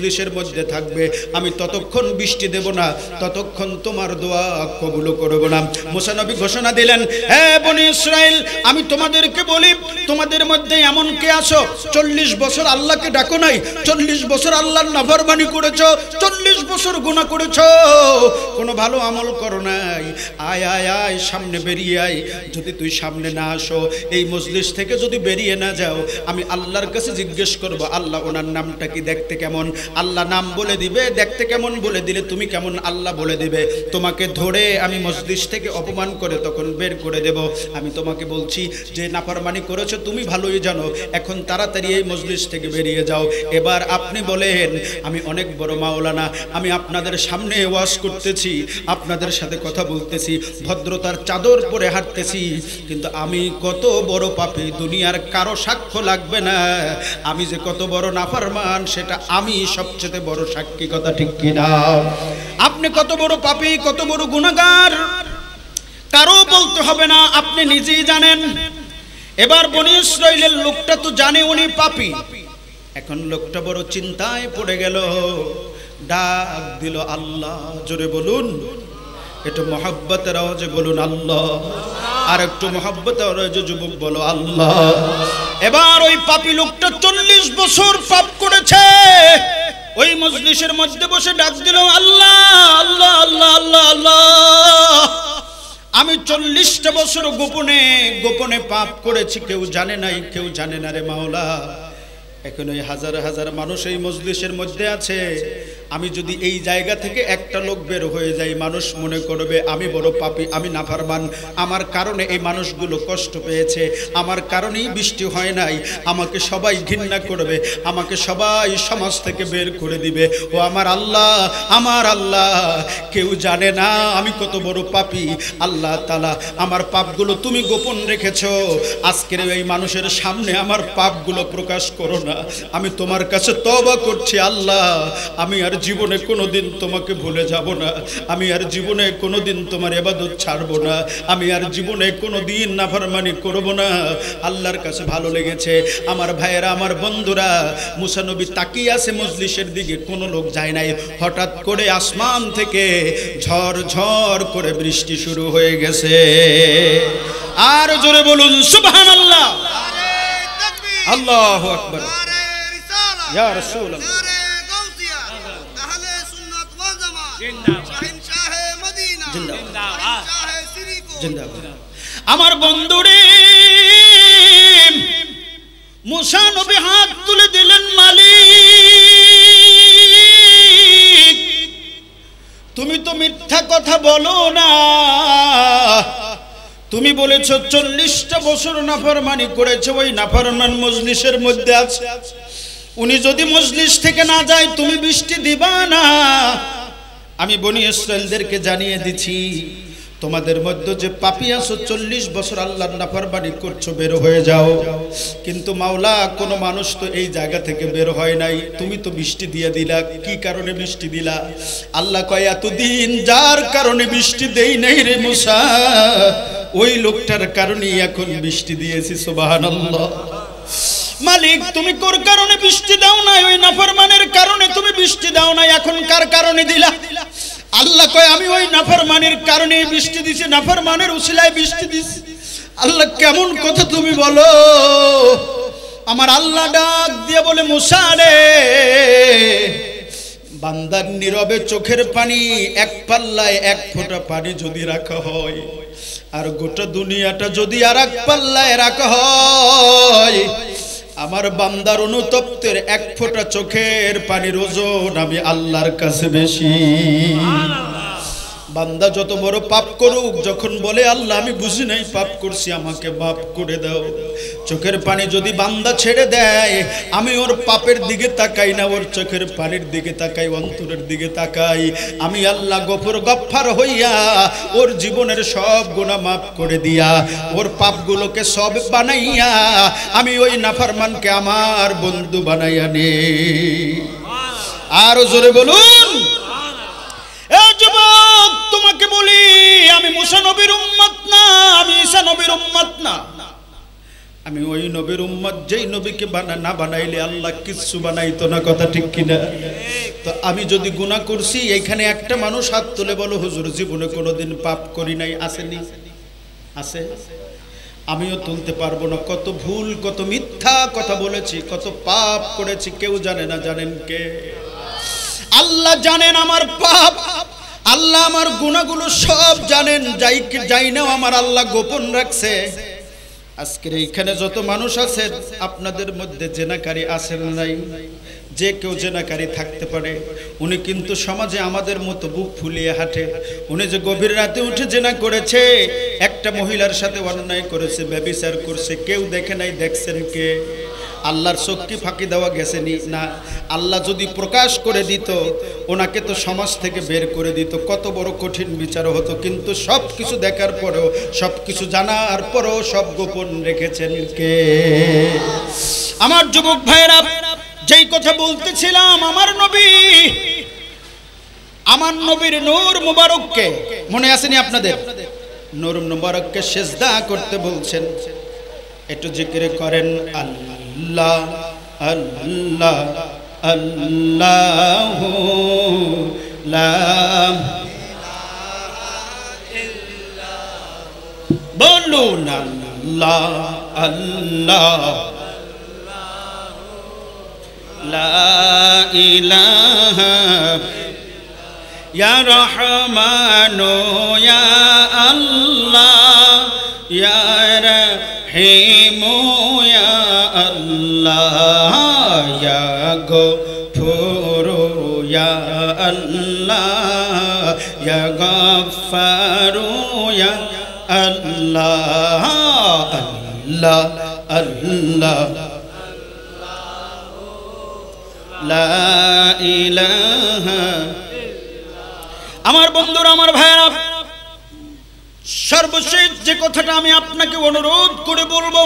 মধ্যে থাকবে, আমি ততক্ষণ বৃষ্টি দেব না, ততক্ষণ তোমার দোয়া কবুল করব না। মুসা নবী ঘোষণা দিলেন, হে বনি ইসরাইল, আমি তোমাদেরকে বলি, তোমাদের মধ্যে এমন কে আছো চল্লিশ বছর আল্লাহকে ডাকো নাই, চল্লিশ বছর আল্লাহর নাফরমানি করেছো, চল্লিশ বছর গুনাহ করেছো, কোনো ভালো আমল করো নাই, আয় আয় আয় সামনে বেরিয়ে আয়। যদি তুই সামনে না আসো, এই মজলিস থেকে যদি বেরিয়ে না যাও, আমি আল্লাহর কাছে জিজ্ঞেস করব, আল্লাহ ওনার নামটা কি, দেখতে কেমন, আল্লাহ নাম বলে দিবে, দেখতে কেমন বলে দিলে তুমি কেমন আল্লাহ বলে দিবে, তোমাকে ধরে আমি মজলিস থেকে অপমান করে তখন বের করে দেব। আমি তোমাকে বলছি যে নাফরমানি করেছো তুমি ভালোই জানো, এখন তাড়াতাড়ি এই মজলিস থেকে বেরিয়ে যাও। এবার আপনি বলেন, আমি অনেক বড় মাওলানা, আমি আপনাদের সামনে ওয়াজ করতেছি, আপনাদের সাথে কথা বলতেছি, ভদ্রতার চাদর পরে হাঁটতেছি, কিন্তু আমি কত বড় পাপী দুনিয়ার কারো সাক্ষ্য লাগবে না, আমি যে কত বড় নাফরমান সেটা আমি সবচেয়ে বড় সাক্ষী, কথা ঠিক কিনা? আপনি কত বড় পাপী, কত বড় গুনাহগার কারো বলতে হবে না, আপনি নিজেই জানেন। এবার বনি ইসরাইলের লোকটা তো জানে উনি পাপী, এখন লোকটা বড় চিন্তায় পড়ে গেল, ডাক দিল আল্লাহ। জোরে বলুন, একটু মহব্বতের আওয়াজে বলুন আল্লাহ, আর একটু মহব্বতের আওয়াজে যুবক বলো আল্লাহ। এবার ওই পাপী লোকটা চল্লিশ বছর পাপ করেছে, ওই মজলিসের মধ্যে বসে ডাক দিল, আল্লাহ আল্লাহ আল্লাহ আল্লাহ আল্লাহ, আমি চল্লিশটা বছর গোপনে গোপনে পাপ করেছি, কেউ জানে নাই, কেউ জানে না রে মাওলা। এখন ওই হাজার হাজার মানুষ এই মজলিসের মধ্যে আছে, আমি যদি এই জায়গা থেকে একটা লোক বের হয়ে যাই, মানুষ মনে করবে আমি বড় পাপী, আমি নাফরমান, আমার কারণে এই মানুষগুলো কষ্ট পেয়েছে, আমার কারণেই বৃষ্টি হয় নাই, আমাকে সবাই ঘৃণা করবে, আমাকে সবাই সমাজ থেকে বের করে দিবে। ও আমার আল্লাহ, আমার আল্লাহ, কেউ জানে না আমি কত বড় পাপী। আল্লাহ তাআলা আমার পাপগুলো তুমি গোপন রেখেছো, আজকের এই মানুষের সামনে আমার পাপগুলো প্রকাশ করো না, আমি তোমার কাছে তওবা করছি আল্লাহ, আমি আর জীবনে কোনোদিন তোমাকে ভুলে যাব না, আমি আর জীবনে কোনোদিন তোমার ইবাদত ছাড়ব না, আমি আর জীবনে কোনোদিন নাফরমানি করব না। আল্লাহর কাছে ভালো লেগেছে। আমার ভাইয়েরা, আমার বন্ধুরা, মুসা নবী তাকিয়ে আছে মজলিসের দিকে, কোনো লোক যায় নাই। হঠাৎ করে আসমান থেকে ঝড় ঝড় করে বৃষ্টি শুরু হয়ে গেছে। আর জোরে বলুন সুবহানাল্লাহ, আল্লাহু আকবার, ইয়া রাসূলুল্লাহ, আমার বন্ধুরে মুসা নবী হাত তুলে দিলেন, মালিক তুমি তো মিথ্যা কথা বলো না, তুমি বলেছো চল্লিশটা বছর নাফরমানি করেছে, ওই নাফরমান মজলিসের মধ্যে আছে, উনি যদি মজলিস থেকে না যায় তুমি বৃষ্টি দিবা না। আমি বনি ইসরাইলদেরকে জানিয়ে দিছি, তোমাদের মধ্যে যে পাপী আছো, চল্লিশ বছর আল্লাহর নাফরমানি করছো, বের হয়ে যাও। কিন্তু মাওলা, কোন মানুষ তো এই জায়গা থেকে বের হয় নাই, তুমি তো বৃষ্টি দিয়ে দিলা, কি কারণে বৃষ্টি দিলা? আল্লাহ কয়, এতদিন যার কারণে বৃষ্টি দেই নাই রে মুসা, ওই লোকটার কারণেই এখন বৃষ্টি দিয়েছি। সুবহানাল্লাহ। মালিক তুমি কোর কারণে বৃষ্টি দাও নাই? ওই নাফরমানের কারণে তুমি বৃষ্টি দাও নাই, এখন কার কারণে দিলা? আল্লাহ কয়, আমি ওই নাফরমানের কারণে বৃষ্টি দিছি, নাফরমানের উসিলায় বৃষ্টি দিছি। আল্লাহ, কেমন কথা তুমি বলো? আমার আল্লাহ ডাক দিয়ে বলে, মুসা রে, বান্দার নীরবে চোখের পানি এক পাল্লায় এক ফোঁটা পানি যদি রাখা হয়, আর গোটা দুনিয়াটা যদি আর এক পাল্লায় রাখা হয়, আমার বান্দার অনুতপ্তের এক ফোঁটা চোখের পানির ওজন আমি আল্লাহর কাছে বেশি। বান্দা যত বড় পাপ করুক, যখন বলে আল্লাহ আমি বুঝি নাই পাপ করছি, আমাকে মাফ করে দাও, চোখের পানি যদি বান্দা ছেড়ে দেয়, আমি ওর পাপের দিকে তাকাই না, ওর চোখের পানির দিকে তাকাই, অন্তরের দিকে তাকাই, আমি আল্লাহ গফুর গফফার হইয়া ওর জীবনের সব গুনাহ মাফ করে দিয়া, ওর পাপগুলোকে সব বানাইয়া আমি ওই নাফরমানকে আমার বন্ধু বানাইয়া নে। আর জোরে বলুন। এ যুবক, তোমাকে বলি, আমি মুসা নবীর উম্মত না, আমি ঈসা নবীর উম্মত না। আমি ওই নবীর উম্মত, যেই নবীকে বানা না বানাইলে আল্লাহ কিচ্ছু বানাইতো না, কথা ঠিক কিনা? তো আমি যদি গুনাহ করছি, এইখানে একটা মানুষ হাত তুলে বলো হুজুর জীবনে কোনোদিন পাপ করি নাই, আসেনি? আছে? আমিও তুলতে পারবো না। কত ভুল, কত মিথ্যা কথা বলেছি, কত পাপ করেছি, কেউ জানে না। জানেন কে? আল্লাহ জানেন আমার পাপ, আল্লাহ আমার গুনাহগুলো সব জানেন। যাই যাই না আমার আল্লাহ গোপন রাখছে। আজকের এইখানে যত মানুষ আছেন, আপনাদের মধ্যে জেনাকারী আছেন নাই? যে কেউ জেনাকারী থাকতে পারে। উনি কিন্তু সমাজে আমাদের মতো বুক ফুলিয়ে হাঁটে। উনি যে গভীর রাতে উঠে জেনা করেছে, একটা মহিলার সাথে অন্যায় করেছে, ব্যভিচার করছে, কেউ দেখে নাই। দেখছেন কে? আল্লাহর চোখ কি ফাঁকি দেওয়া গেছেনি? না। আল্লাহ যদি প্রকাশ করে দিত, ওনাকে তো সমাজ থেকে বের করে দিত, কত বড় কঠিন বিচার হতো। কিন্তু সব কিছু দেখার পরেও, সব কিছু জানার পরেও সব গোপন রেখেছেন কে? আমার যুবক ভাইরা, যেই কথা বলতেছিলাম, আমার নবী, আমার নবীর নূর মুবারককে মনে আসেনি আপনাদের? নূর মুবারককে সিজদা করতে বলছেন। একটু জিকির করেন, আল্লাহ আল্লাহ আল্লাহু লা ইলাহা ইল্লাল্লাহু, বলুন আল্লাহ আল্লাহ লা ইলাহা ইয়া রহমানু ইয়া আল্লাহ ইয়া রহিমু ইয়া আল্লাহ ইয়া গফুরু ইয়া আল্লাহ ইয়া গফফারু ইয়া আল্লাহ আল্লাহ আল্লাহ লা ইলাহা। আমার বন্ধুরা, আমার ভাইরা, সর্বশেষ যে কথাটা আমি আপনাকে অনুরোধ করে বলবো,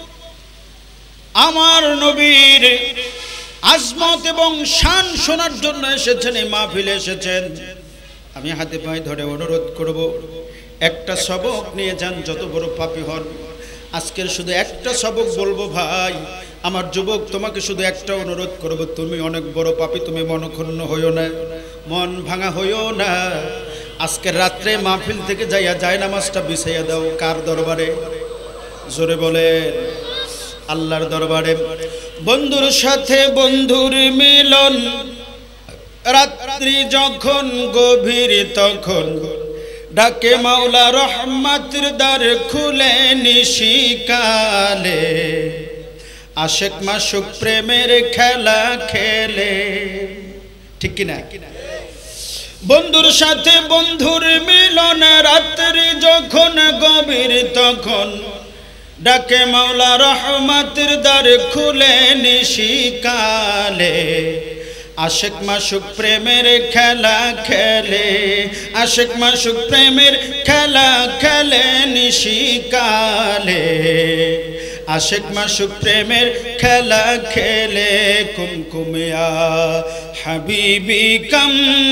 আমার নবীর আজমত এবং শান শোনার জন্য এসেছেন, এই মাহফিলে এসেছেন। আমি হাতে পায়ে ধরে অনুরোধ করব, একটা সবক নিয়ে যান, যত বড় পাপী হন। আজকের শুধু একটা সবক বলবো। ভাই আমার যুবক, তোমাকে শুধু একটা অনুরোধ করব, তুমি অনেক বড় পাপী, তুমি মনক্ষুণ্ণ হইও না, মন ভাঙা হইও না। আজকের রাত্রে মাহফিল থেকে যাইয়া যায় নামাজটা বিছাইয়া দাও। কার দরবারে? জোরে বলে, আল্লাহর দরবারে। বন্ধুর সাথে বন্ধুর মিলন, রাত্রি যখন গভীর তখন ডাকে মাওলা রহমতের দ্বার খুলে নিশিকালে, আশেক মাশুক প্রেমের খেলা খেলে। ঠিক কিনা? বন্ধুর সাথে বন্ধুর মিলন, রাত্রি যখন গভীর তখন ডাকে মাওলা রহমতের দ্বার খুলে নিশিকালে, আশেক মাশুক প্রেমের খেলা খেলে, আশেক মাশুক প্রেমের খেলা খেলে নিশিকালে, আশেক মাশুক প্রেমের খেলা খেলে। কুমকুমিয়া হাবিবি কাম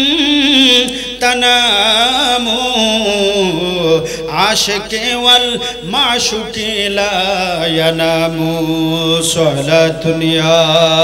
তানামু, আশিকে ওয়াল মাশুকি লা ইয়ানামু। সালাতুন ইয়া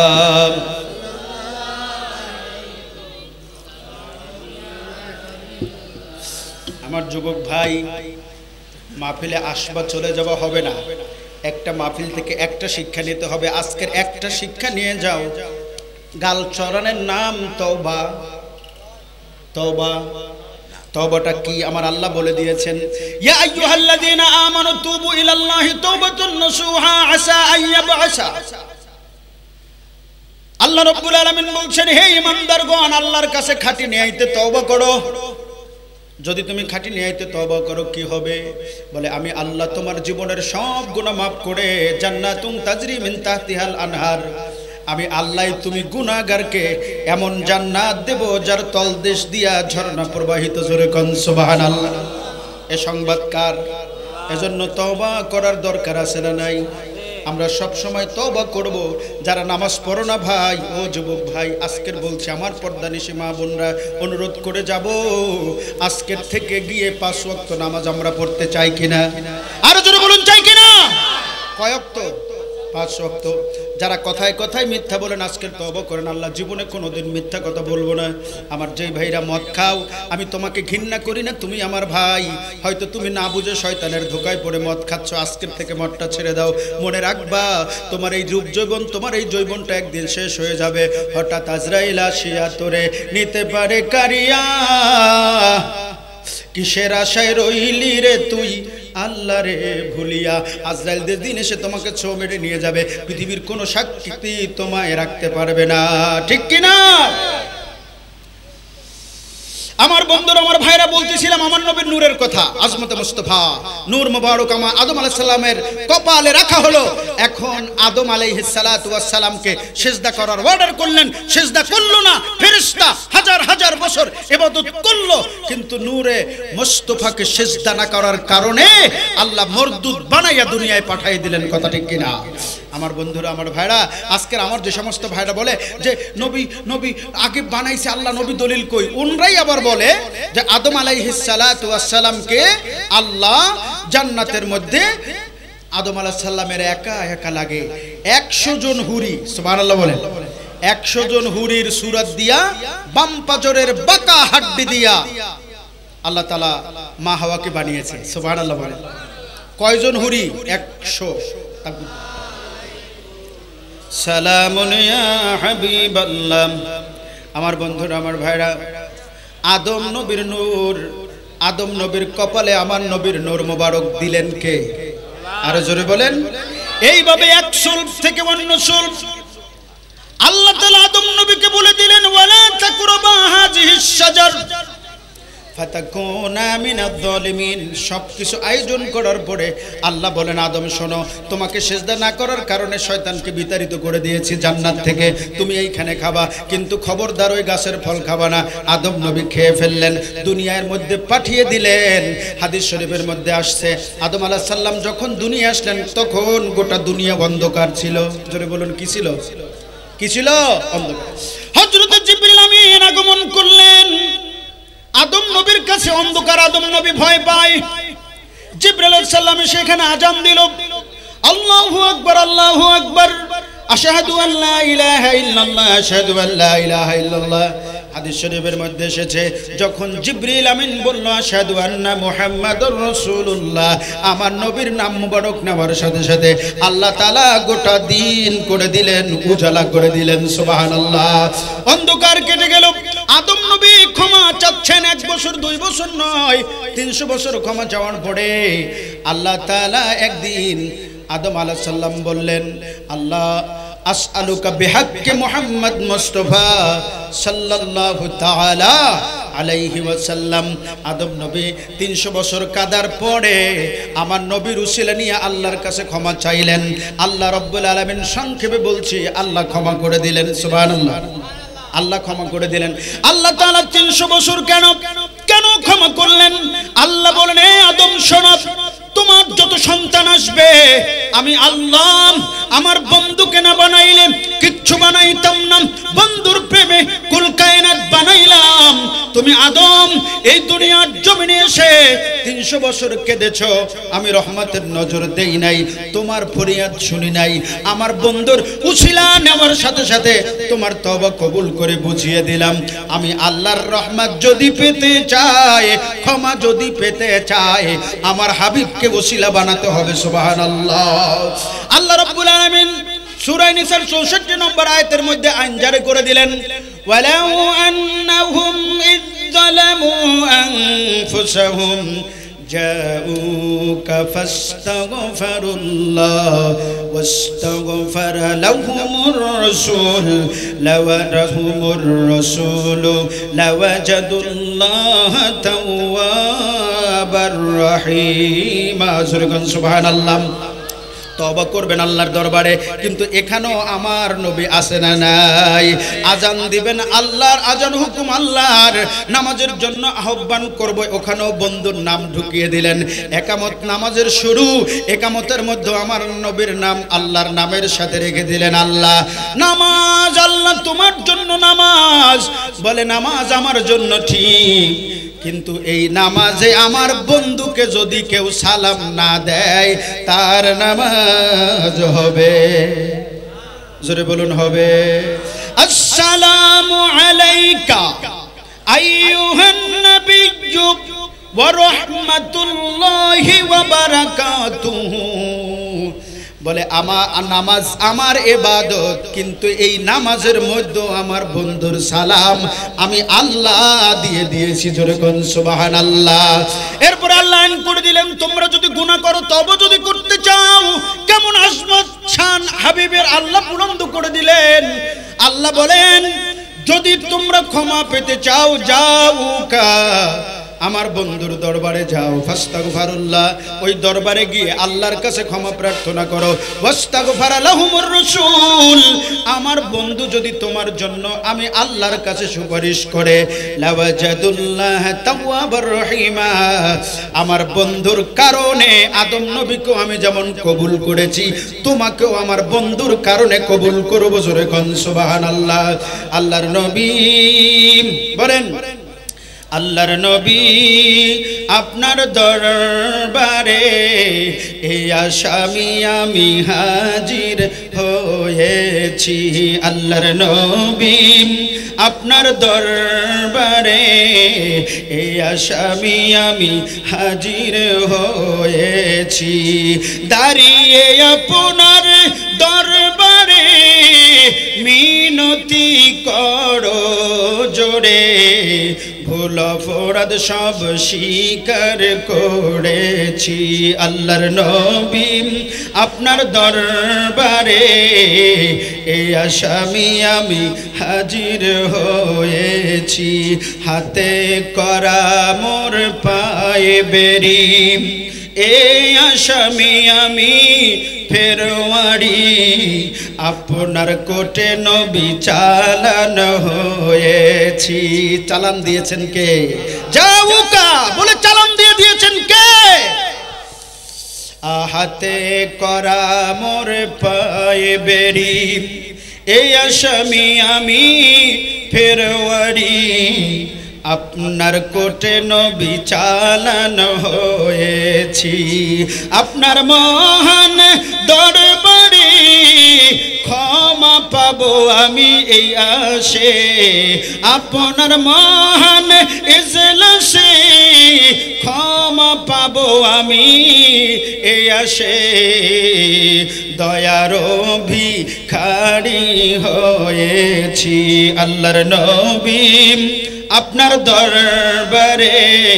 আমার যুবক ভাই, মাহফিলে আসবা চলে যাওয়া হবে না। একটা মাহফিল থেকে একটা শিক্ষা নিতে হবে। আজকের একটা শিক্ষা নিয়ে যাও। গাল চড়ানোর নাম তওবা। তওবা, তওবাটা কি আমার আল্লাহ বলে দিয়েছেন, ইয়া আইয়ুহাল্লাযীনা আমানু তুবু ইলাল্লাহি তাওবাতুন নাসুহা আসা আইয়াবআসা। আল্লাহ রাব্বুল আলামিন বলছেন, হে ঈমানদারগণ, আল্লাহর কাছে খাঁটি নিয়াইতে তওবা করো। যদি তুমি খাঁটি নিয়াইতে তওবা করো কি হবে? বলে, আমি আল্লাহ তোমার জীবনের সব গুনাহ মাফ করে জান্নাতুন তাজরি মিন তাহতিহাল আনহার, আমি আল্লাহ তুমি গুনাহগারকে এমন জান্নাত দেব যার তলদেশ দিয়া ঝর্ণা প্রবাহিত। জোরে কোন সুবহানাল্লাহ। এ সংবাদ কার? এজন্য তওবা করার দরকার আছে না নাই? আমরা সব সময় তওবা করব। যারা নামাজ পড়ো না ভাই, ও যুবক ভাই, আজকের বলছি আমার পর্দানিশী মা বোনরা, অনুরোধ করে যাব, আজকের থেকে গিয়ে পাঁচ ওয়াক্ত নামাজ আমরা পড়তে চাই কিনা? আরো জোরে বলুন, চাই কিনা? কয় ওয়াক্ত? পাঁচ ওয়াক্ত। যারা কথায় কথায় মিথ্যা বলেন আজকের তওবা করেন, আল্লাহ জীবনে কোনোদিন মিথ্যা কথা বলবো না। আমার যেই ভাইরা মদ খাও, আমি তোমাকে ঘৃণা করি না, তুমি আমার ভাই। হয়তো তুমি না বুঝে শয়তানের ধোকায় পড়ে মদ খাচ্ছ, আজকের থেকে মদটা ছেড়ে দাও। মনে রাখবা তোমার এই রূপ যৌবন, তোমার এই যৌবনটা একদিন শেষ হয়ে যাবে। হঠাৎ আজরাইল আসিয়া তোরে নিতে পারে কারিয়া, কিসের আশায় রইলি রে তুই আল্লাহ রে ভুলিয়া। আজরাইল দিন এসে তোমাকে ছো মেরে নিয়ে যাবে, পৃথিবীর কোনো সাক্ষী তোমায় রাখতে পারবে না, ঠিক কিনা? আমার বন্ধুরা, আমার ভাইরা, বলতেছিলাম আমার নবীর নূরের কথা। আজমতে মুস্তাফা নূর মুবারক আমার আদম আলাইহিস সালামের কপালে রাখা হলো। এখন আদম আলাইহিস সালাতু ওয়াস সালামকে সিজদা করার অর্ডার করলেন, সিজদা করলো না। ফেরেশতা হাজার হাজার বছর ইবাদত করলো, কিন্তু নূরে মুস্তাফাকে সিজদা না করার কারণে আল্লাহ মরদুদ বানাইয়া দুনিয়ায় পাঠিয়ে দিলেন, কথা ঠিক কিনা? আমার বন্ধুরা, আমার ভাইরা, আজকের আমার যে সমস্ত ভাইরা বলে যে নবী নবী আগে বানাইছে আল্লাহ, নবী দলিল কই? ওনরাই আবার বলে যে আদম আলাইহিস সালাতু ওয়াস সালামকে আল্লাহ জান্নাতের মধ্যে আদম আলাইহিস সালামের একা একা লাগে একশো জন হুরি, সুবহানাল্লাহ বলেন, একশো জন হুরির সুরত দিয়া, বাম পাজরের বাঁকা হাড্ডি দিয়া আল্লাহ তাআলা মা হাওয়াকে বানিয়েছে, সুবহানাল্লাহ বলেন। কয়জন হুরি? একশো। সালামুন ইয়া হাবিবাল্লাহ। আমার বন্ধুরা, আমার ভাইরা, আদম নবীর নূর, আদম নবীর কপালে আমার নবীর নূর মোবারক দিলেন কে? আরো জোরে বলেন। এইভাবে এক সুর থেকে অন্য সুর আল্লাহ তাআলা আদম নবীকে বলে দিলেন, ওয়ালা তাকরাবা হাযিহিস শাজার ফাতাকুনা মিনাজ জালিমিন। সবকিছু আয়োজন করার পরে আল্লাহ বলেন, আদম শোনো, তোমাকে সিজদা না করার কারণে শয়তানকে বিতাড়িত করে দিয়েছি জান্নাত থেকে, তুমি এইখানে খাবা, কিন্তু খবরদার ওই গাছের ফল খাবা না। আদম নবী খেয়ে ফেললেন, দুনিয়ার মধ্যে পাঠিয়ে দিলেন। হাদিস শরীফের মধ্যে আসছে, আদম আলাইহিস সালাম যখন দুনিয়া আসলেন তখন গোটা দুনিয়া অন্ধকার ছিল। জোরে বলুন, কি ছিল? কি ছিল? অন্ধকার। হযরত জিবরিল আমিন আগমন করলেন আদম নবীর কাছে, অন্ধকার। আদম নবী ভয় পায়। জিবরাইল আলাইহিস সালাম সেখানে আযান দিল, আল্লাহু আকবার, আল্লাহু আকবার, আশহাদু আল্লা ইলাহা ইল্লাল্লাহ, আশহাদু আল্লা ইলাহা ইল্লাল্লাহ। হাদিস শরীফের মধ্যে এসেছে, যখন জিবরিল আমিন বলল আশহাদু আন্না মুহাম্মাদুর রাসূলুল্লাহ, আমার নবীর নাম মুবারক নেওয়ার সাথে সাথে আল্লাহ তাআলা গোটা দিন করে দিলেন, উজালা করে দিলেন, সুবহানাল্লাহ। অন্ধকার কেটে গেল। আদম নবী ক্ষমা চাচ্ছেন, এক বছর দুই বছর নয়, তিনশো বছর ক্ষমা চাওয়ার পরে আল্লাহ তাআলা একদিন আদম আলাইহিস সালাম বললেন, আল্লাহ আসআলুকা বিহাক্কি মুহাম্মদ মুস্তাফা সাল্লাল্লাহু তাআলা আলাইহি ওয়াসাল্লাম। আদম নবী তিনশো বছর কাদার পরে আমার নবীর উসিলা নিয়ে আল্লাহর কাছে ক্ষমা চাইলেন। আল্লাহ রাব্বুল আলামিন সংক্ষেপে বলছি, আল্লাহ ক্ষমা করে দিলেন, সুবহানাল্লাহ। আল্লাহ ক্ষমা করে দিলেন। আল্লাহ তাআলা তিনশো বছর কেন কেন ক্ষমা করলেন? আল্লাহ বলেন, হে আদম শোনো, তোমার যত সন্তান আসবে আমি আল্লাহ আমার বন্ধুকে না বানাইলে কিচ্ছু বানাইতাম না, বন্ধুর প্রেমে কুল কায়নাত বানাইলাম। তুমি আদম এই দুনিয়ার জমিনে এসে তিনশো বছর কেঁদেছ, আমি রহমতের নজর দেই নাই, তোমার ফরিয়াদ শুনি নাই। আমার বন্ধুর উসিলা নেওয়ার সাথে সাথে তোমার তওবা কবুল করে বুঝিয়ে দিলাম। আমি আল্লাহর রহমত যদি পেতে চাই, ক্ষমা যদি পেতে চাই, আমার হাবিবকে ওসিলা বানাতে হবে, সুবহানাল্লাহ। আল্লাহ রাব্বুল আলামিন সূরা নিসার চৌষট্টি নম্বর আয়াতের মধ্যে আইন জারি করে দিলেন, ওয়ালাউ আন্নাহুম ইয যালামু আনফুসাহুম জাউকা ফাস্তাগফিরুল্লাহ ওয়াস্তাগফারা লাহুমুর রাসূল লাওয়ারাহুমুর রাসূল লাওয়াজাদুল্লাহা তাওয়াবার রহিম। সুবহানাল্লাহ। তওবা করবেন আল্লাহর দরবারে, কিন্তু এখানেও আমার নবী আছে না নাই? আজান দিবেন আল্লাহর, আজান হুকুম আল্লাহর, নামাজের জন্য আহ্বান করব, ওখানেও বন্ধুর নাম ঢুকিয়ে দিলেন। একামত নামাজের শুরু, একামতের মধ্যে আমার নবীর নাম আল্লাহর নামের সাথে রেখে দিলেন আল্লাহ। নামাজ আল্লাহ তোমার জন্য নামাজ বলে, নামাজ আমার জন্য ঠিক, কিন্তু এই নামাজে আমার বন্ধুকে যদি কেউ সালাম না দেয় তার নামাজ হবে, জোরে বলুন হবে। আসসালামু আলাইকা আইয়ুহান নাবিয়্যু ওয়া রাহমাতুল্লাহি ওয়া বারাকাতুহু। বলে আমার নামাজ আমার ইবাদত, কিন্তু এই নামাজের মধ্যে আমার বন্ধুর সালাম আমি আল্লাহ দিয়ে দিয়েছি, জোরে কোন সুবহানাল্লাহ। এরপর আল্লাহ আইন করে দিলেন, তোমরা যদি গুনাহ করো তবে যদি করতে চাও, কেমন আজমত শান হাবিবের আল্লাহ বুলন্দ করে দিলেন। আল্লাহ বলেন, যদি তোমরা ক্ষমা পেতে চাও যাও কা আমার বন্ধুর দরবারে যাও, ফাস্তাগফিরুল্লাহ, ওই দরবারে গিয়ে আল্লাহর কাছে ক্ষমা প্রার্থনা করো। ওয়াস্তাগফার লাহুমুর রাসূল, আমার বন্ধু যদি তোমার জন্য আমি আল্লাহর কাছে সুপারিশ করে, লাওয়াজাদুল্লাহ তাওয়াবার রহিমা, আমার বন্ধুর কারণে আদম নবীকে আমি যেমন কবুল করেছি তোমাকেও আমার বন্ধুর কারণে কবুল করব, জোরে কোন সুবহানাল্লাহ। আল্লাহর নবী বলেন, আল্লাহর নবী আপনার দরবারে এই আসামি আমি হাজির হয়েছি। আল্লাহর নবী আপনার দরবারে এই আসামি আমি হাজির হয়েছি। দাঁড়িয়ে আপনার দরবারে মিনতি করো জোরে, ভুল অপরাধ সব স্বীকার করেছি। আল্লাহর নবী আপনার দরবারে এই আসামি আমি হাজির হয়েছি। হাতে করা মোর পায়ে বেরি এই আসামি আমি ফেরওয়ারি, আপনার কোটে নবী চালান হয়েছি। চালান দিয়েছেন কে? যাউকা বলে চালান দিয়ে দিয়েছেন কে? হাতে করা মোর পায়ে বেরি এই আসামি আমি ফেরওয়ারি, আপনার কোটে নবী চালান হয়েছি। আপনার মহান দরবারে ক্ষমা পাবো আমি এই আশে, আপনার মহান ইজলাসে ক্ষমা পাবো আমি এই আশে। দয়ার ভিখারি হয়েছি। আল্লাহর নবী আপনার দরবারে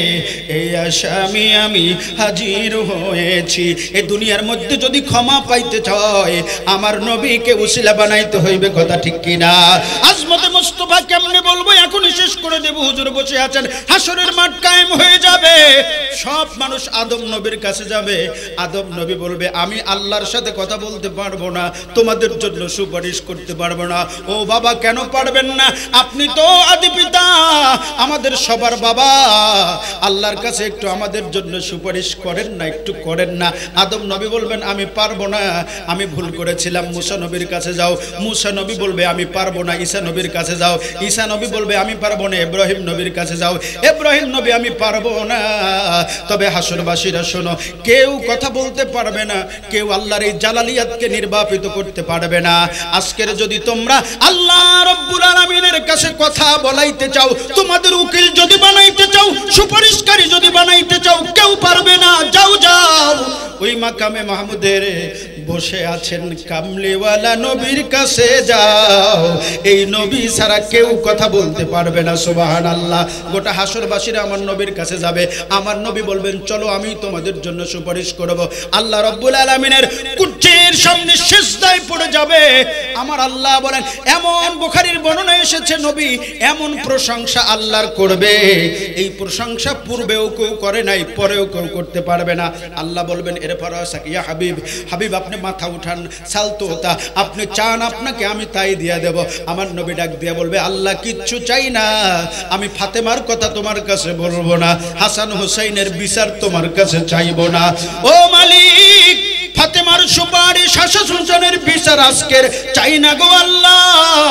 এই আসামি আমি হাজির হয়েছি। এই দুনিয়ার মধ্যে যদি ক্ষমা পাইতে চায় আমার নবীকে উসিলা বানাইতে হইবে, কথা ঠিক কিনা? আজমতে মুস্তাফা কেমনে বলবো, এখনই শেষ করে দেব। হুজুর বসে আছেন, হাসরের মাঠ কায়েম হয়ে যাবে, সব মানুষ আদম নবীর কাছে যাবে। আদম নবী বলবে, আমি আল্লাহর সাথে কথা বলতে পারবো না, তোমাদের জন্য সুপারিশ করতে পারবো না। ও বাবা, কেন পারবেন না? আপনি তো আদি পিতা, আমাদের সবার বাবা, আল্লাহর কাছে একটু আমাদের জন্য সুপারিশ করেন না, একটু করেন না। আদম নবী বলবেন, আমি পারবো না, আমি ভুল করেছিলাম, মুসা নবীর কাছে যাও। মুসা নবী বলবে, আমি পারবো না, ঈসা নবীর কাছে যাও। ঈসা নবী বলবে, আমি পারবো না, ইব্রাহিম নবীর কাছে যাও। ইব্রাহিম নবী, আমি পারবো না। তবে হাসরবাসীরা শোনো, কেউ কথা বলতে পারবে না, কেউ আল্লাহর এই জালালিয়াতকে নির্বাপিত করতে পারবে না। আজকের যদি তোমরা আল্লাহ রব্বুল আলামিনের কাছে কথা বলাইতে চাও, তোমাদের উকিল যদি বানাইতে চাও, সুপারিশকারী যদি বানাইতে চাও, কেউ পারবে না। যাও যাও ওই মাকামে মাহমুদের বসে আছেন কামলিওয়ালা নবীর কাছে যাও, এই নবী ছাড়া কেউ কথা বলতে পারবে না। সুবহানাল্লাহ। গোটা হাসরবাসীরা আমার নবীর কাছে যাবে, আমার নবী বলবেন, চলো আমি তোমাদের জন্য সুপারিশ করব। আল্লাহ রাব্বুল আলামিনের কুরসির সামনে সিজদায় পড়ে যাবে। আমার আল্লাহ বলেন, এমন বুখারীর বর্ণনা এসেছে, নবী এমন প্রশংসা আল্লাহর করবে, এই প্রশংসা পূর্বেও কেউ করে নাই, পরেও কেউ করতে পারবে না। আল্লাহ বলবেন, এরপর ইয়া হাবিব, হাবিব আপনি মাথা উঠান, সালতোতা, আপনি চান আপনাকে আমি তাই দিয়ে দেব। আমার নবী ডাক দিয়ে বলবে, আল্লাহ কিচ্ছু চাই না, আমি ফাতেমার কথা তোমার কাছে বলবো না, হাসান হুসাইনের বিচার তোমার কাছে চাইবো না। ও মালিক, ফাতেমার সুপারিশ, হাসান হুসাইনের বিচার আজকের চাই না গো আল্লাহ।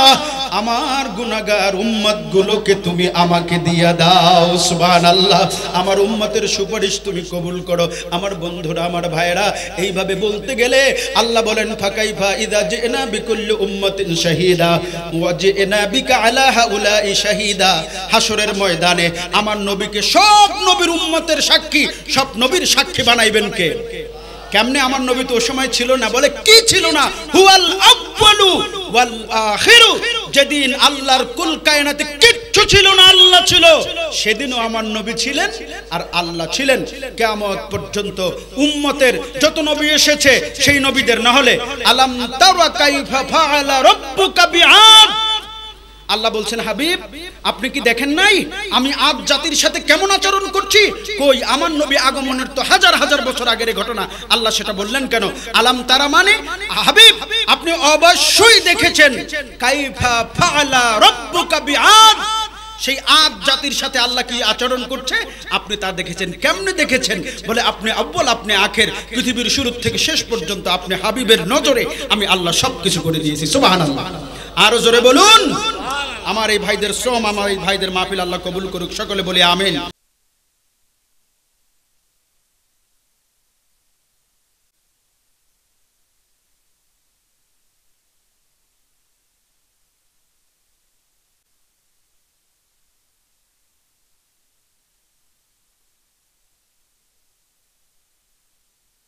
আমার গুনাহগার উম্মতগুলোকে তুমি আমাকে দিয়া দাও। সুবহানাল্লাহ। আমার উম্মতের সুপারিশ তুমি কবুল করো। আমার বন্ধুরা, আমার ভাইরা, এইভাবে বলতে গেলে আল্লাহ বলেন ফাকাইফা ইযা জিনা বিকুল্লি উম্মাতিন শাহীদা ওয়া জিনা বিকা আলা হাউলাই শাহীদা। হাসরের ময়দানে আমার নবীকে সব নবীর উম্মতের সাক্ষী, সব নবীর সাক্ষী বানাইবেন কে? কেমনে? আমার নবী তো ওই সময় ছিল না। বলে কি ছিল না? হুয়াল আউয়ালু ওয়াল আখিরু। যেদিন আল্লাহর কুল কায়নাতে কিচ্ছু ছিল না, আল্লাহ ছিল, সেদিনও আমার নবী ছিলেন আর আল্লাহ ছিলেন। কিয়ামত পর্যন্ত উম্মতের যত নবী এসেছে সেই নবীদের না হলে আলাম তারা কাইফা ফাআলা রাব্বুকা বিআদ। আল্লাহ বলছেন হাবিব আপনি কি দেখেন নাই আমি আদ জাতির সাথে কেমন আচরণ করছি? কই, আমার নবী আগমনের তো হাজার হাজার বছর আগের ঘটনা। আল্লাহ সেটা বললেন কেন? আলাম তারা মানে হাবিব আপনি অবশ্যই দেখেছেন কাইফা ফাআলা রাব্বুকা বিআদ। সেই আদ জাতির সাথে আল্লাহ কি আচরণ করছে আপনি তা দেখেছেন। কেমনে দেখেছেন? বলে আপনি আব্বুল, আপনি আখের, পৃথিবীর শুরু থেকে শেষ পর্যন্ত আপনি হাবিবের নজরে আমি আল্লাহ সবকিছু করে দিয়েছি। সুবহানাল্লাহ। আরো জোরে বলুন। আমার এই ভাইদের শ্রম, আমার এই ভাইদের মাহফিল আল্লাহ কবুল করুক। সকলে বলি আমিন।